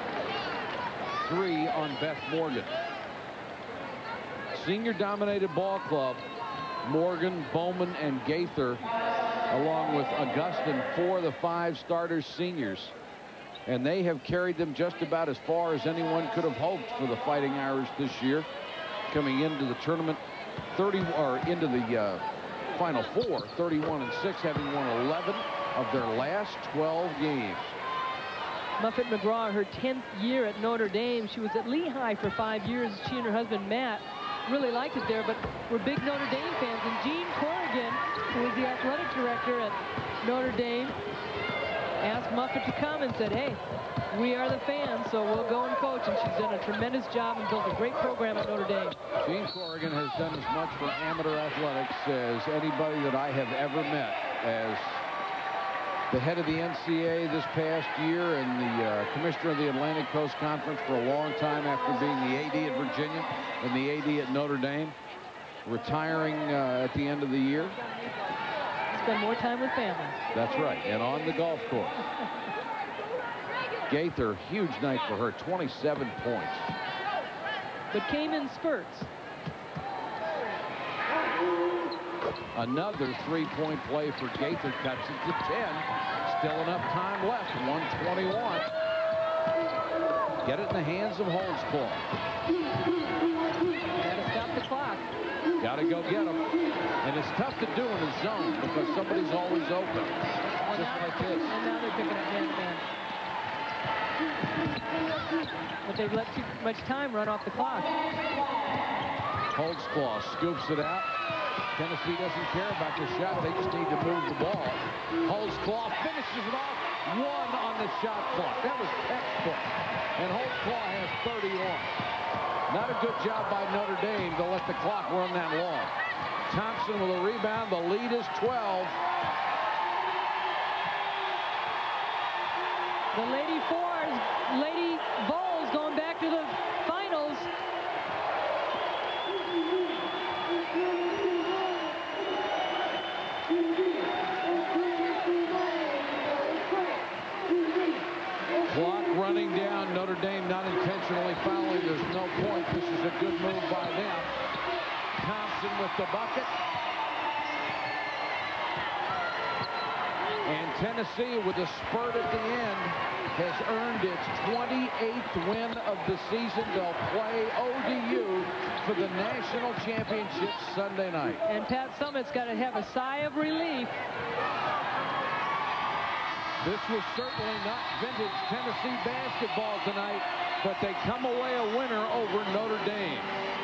3 on Beth Morgan. Senior-dominated ball club. Morgan, Bowman, and Gaither, along with Augustin, 4 of the 5 starters seniors. and they have carried them just about as far as anyone could have hoped for the Fighting Irish this year, coming into the tournament into the Final Four, 31-6, having won 11 of their last 12 games. Muffet McGraw, her 10th year at Notre Dame. She was at Lehigh for 5 years. She and her husband, Matt, really liked it there, but we're big Notre Dame fans. And Jean Corrigan, who was the athletic director at Notre Dame, asked Muffet to come and said, hey, we are the fans, so we'll go and coach. And she's done a tremendous job and built a great program at Notre Dame. Jean Corrigan has done as much for amateur athletics as anybody that I have ever met, as the head of the NCAA this past year and the commissioner of the Atlantic Coast Conference for a long time after being the AD at Virginia and the AD at Notre Dame, retiring at the end of the year. Spend more time with family. That's right, and on the golf course. Gaither, huge night for her, 27 points. But came in spurts. Another three-point play for Gaither, cuts it to 10. Still enough time left, 121. Get it in the hands of Holdsclaw. Gotta stop the clock. Gotta go get them. And it's tough to do in a zone because somebody's always open. Just like this. And now they're picking up man-to-man. But they've let too much time run off the clock. Holdsclaw scoops it out. Tennessee doesn't care about the shot. They just need to move the ball. Holdsclaw finishes it off. One on the shot clock. That was textbook. And Holdsclaw has 31. Not a good job by Notre Dame to let the clock run that long. Thompson with a rebound. The lead is 12. The Lady Vols going back to the finals. Clock running down. Notre Dame not intentionally fouling. There's no point. This is a good move by them. Thompson with the bucket. And Tennessee, with a spurt at the end, has earned its 28th win of the season. They'll play ODU for the national championship Sunday night. And Pat Summitt's got to have a sigh of relief. This was certainly not vintage Tennessee basketball tonight, but they come away a winner over Notre Dame.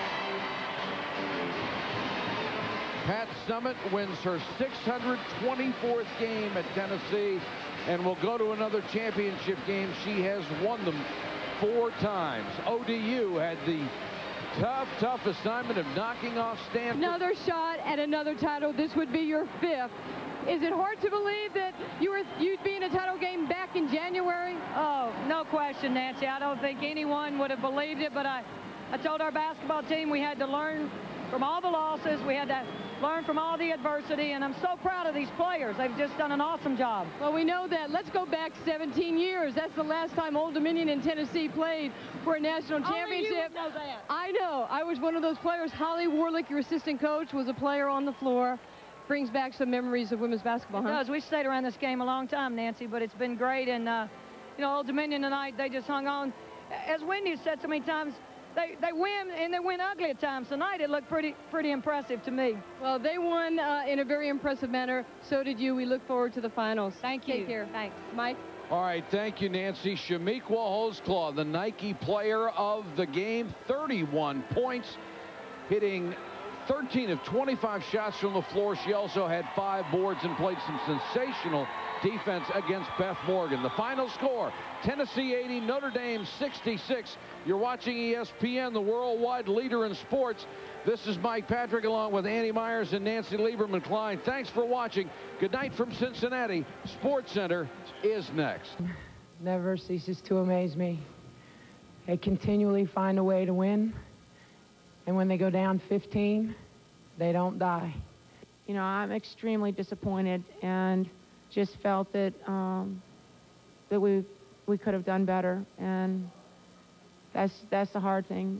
Pat Summitt wins her 624th game at Tennessee and will go to another championship game. She has won them 4 times. ODU had the tough assignment of knocking off Stanford. Another shot at another title. This would be your 5th. Is it hard to believe that you'd be in a title game back in January? Oh, no question, Nancy. I don't think anyone would have believed it, but I told our basketball team we had to learn from all the losses. We had to learn from all the adversity, and I'm so proud of these players. They've just done an awesome job. Well, we know that. Let's go back 17 years. That's the last time Old Dominion and Tennessee played for a national championship. Only you would know that. I know. I was one of those players. Holly Warlick, your assistant coach, was a player on the floor. Brings back some memories of women's basketball, It does. We stayed around this game a long time, Nancy, but it's been great. And, you know, Old Dominion tonight, they just hung on. As Wendy said so many times, they win, and they win ugly at times. Tonight, it looked pretty impressive to me. Well, they won in a very impressive manner. So did you. We look forward to the finals. Thank you. Take care. Thanks. Mike? All right, thank you, Nancy. Shamiqua Holdsclaw, the Nike player of the game, 31 points, hitting 13 of 25 shots from the floor. She also had 5 boards and played some sensational defense against Beth Morgan. The final score, Tennessee 80, Notre Dame 66. You're watching ESPN, the worldwide leader in sports. This is Mike Patrick along with Andy Myers and Nancy Lieberman-Klein. Thanks for watching. Good night from Cincinnati. SportsCenter is next. Never ceases to amaze me. They continually find a way to win. And when they go down 15, they don't die. You know, I'm extremely disappointed and just felt that that we could have done better, and that's the hard thing.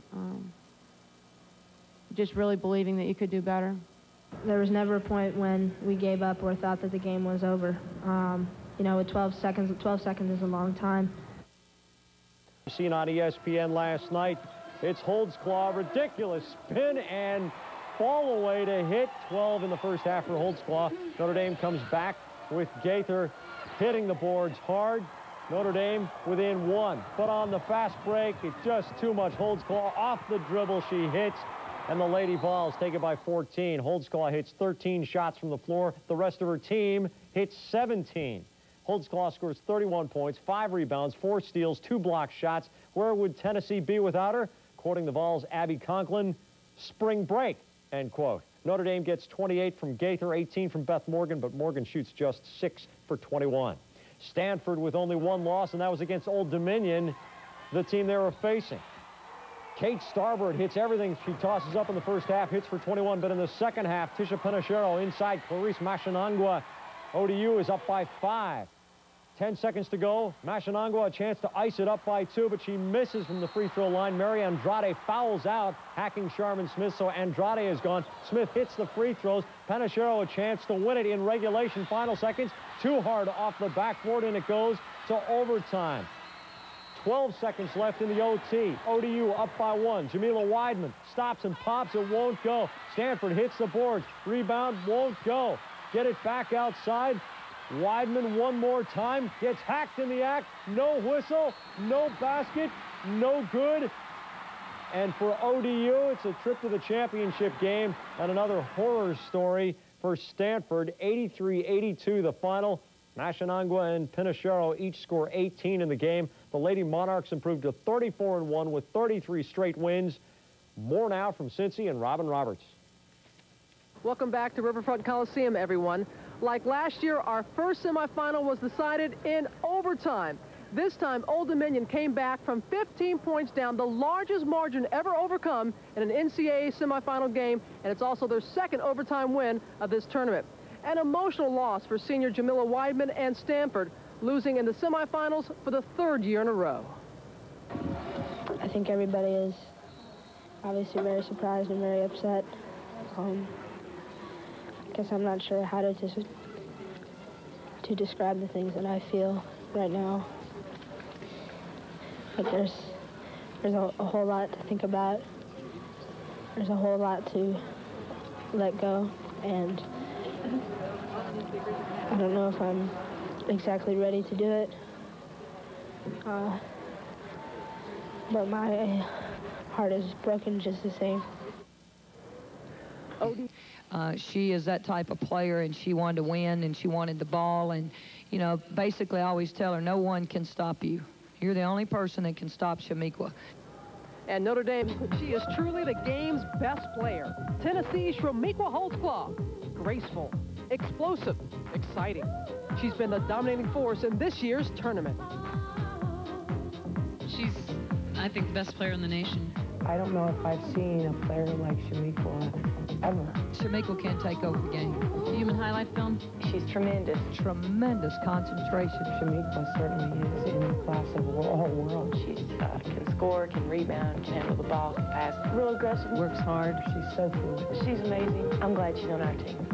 Just really believing that you could do better. There was never a point when we gave up or thought that the game was over. You know, with 12 seconds is a long time. Seen on ESPN last night. It's Holdsclaw, ridiculous spin and fall away to hit. 12 in the first half for Holdsclaw. Notre Dame comes back with Gaither hitting the boards hard. Notre Dame within 1, but on the fast break, it's just too much. Holdsclaw off the dribble, she hits, and the Lady Vols take it by 14. Holdsclaw hits 13 shots from the floor. The rest of her team hits 17. Holdsclaw scores 31 points, 5 rebounds, 4 steals, 2 block shots. Where would Tennessee be without her? Quoting the Vols' Abby Conklin, spring break, end quote. Notre Dame gets 28 from Gaither, 18 from Beth Morgan, but Morgan shoots just 6 for 21. Stanford with only 1 loss, and that was against Old Dominion, the team they were facing. Kate Starbird hits everything she tosses up in the first half, hits for 21, but in the second half, Tisha Pinachero inside Clarice Machanangwa. ODU is up by 5. 10 seconds to go. Machanangwa a chance to ice it up by 2, but she misses from the free throw line. Mary Andrade fouls out, hacking Sharman Smith, so Andrade is gone. Smith hits the free throws. Pinachero a chance to win it in regulation. Final seconds. Too hard off the backboard, and it goes to overtime. 12 seconds left in the OT. ODU up by 1. Jamila Weidman stops and pops. It won't go. Stanford hits the boards. Rebound won't go. Get it back outside. Weidman one more time. Gets hacked in the act. No whistle. No basket. No good. And for ODU, it's a trip to the championship game and another horror story for Stanford. 83-82 the final. Machanangwa and Pinachero each score 18 in the game. The Lady Monarchs improved to 34-1 with 33 straight wins. More now from Cincy and Robin Roberts. Welcome back to Riverfront Coliseum, everyone. Like last year, our first semifinal was decided in overtime. This time, Old Dominion came back from 15 points down, the largest margin ever overcome in an NCAA semifinal game, and it's also their second overtime win of this tournament. An emotional loss for senior Jamila Weidman and Stanford, losing in the semifinals for the 3rd year in a row. I think everybody is obviously very surprised and very upset. I guess I'm not sure how to describe the things that I feel right now. But there's a whole lot to think about. There's a whole lot to let go, and I don't know if I'm exactly ready to do it. But my heart is broken just the same. She is that type of player, and she wanted to win, and she wanted the ball. And, you know, basically I always tell her, no one can stop you. You're the only person that can stop Shamiqua. And Notre Dame, she is truly the game's best player. Tennessee's Shamiqua Holdsclaw. Graceful, explosive, exciting. She's been the dominating force in this year's tournament. She's, I think, the best player in the nation. I don't know if I've seen a player like Shamiqua ever. Shamiqua can't take over the game. Human highlight film? She's tremendous. Tremendous concentration. Shamiqua certainly is in the class of all world. She can score, can rebound, can handle the ball, can pass. Real aggressive. Works hard. She's so cool. She's amazing. I'm glad she's on our team.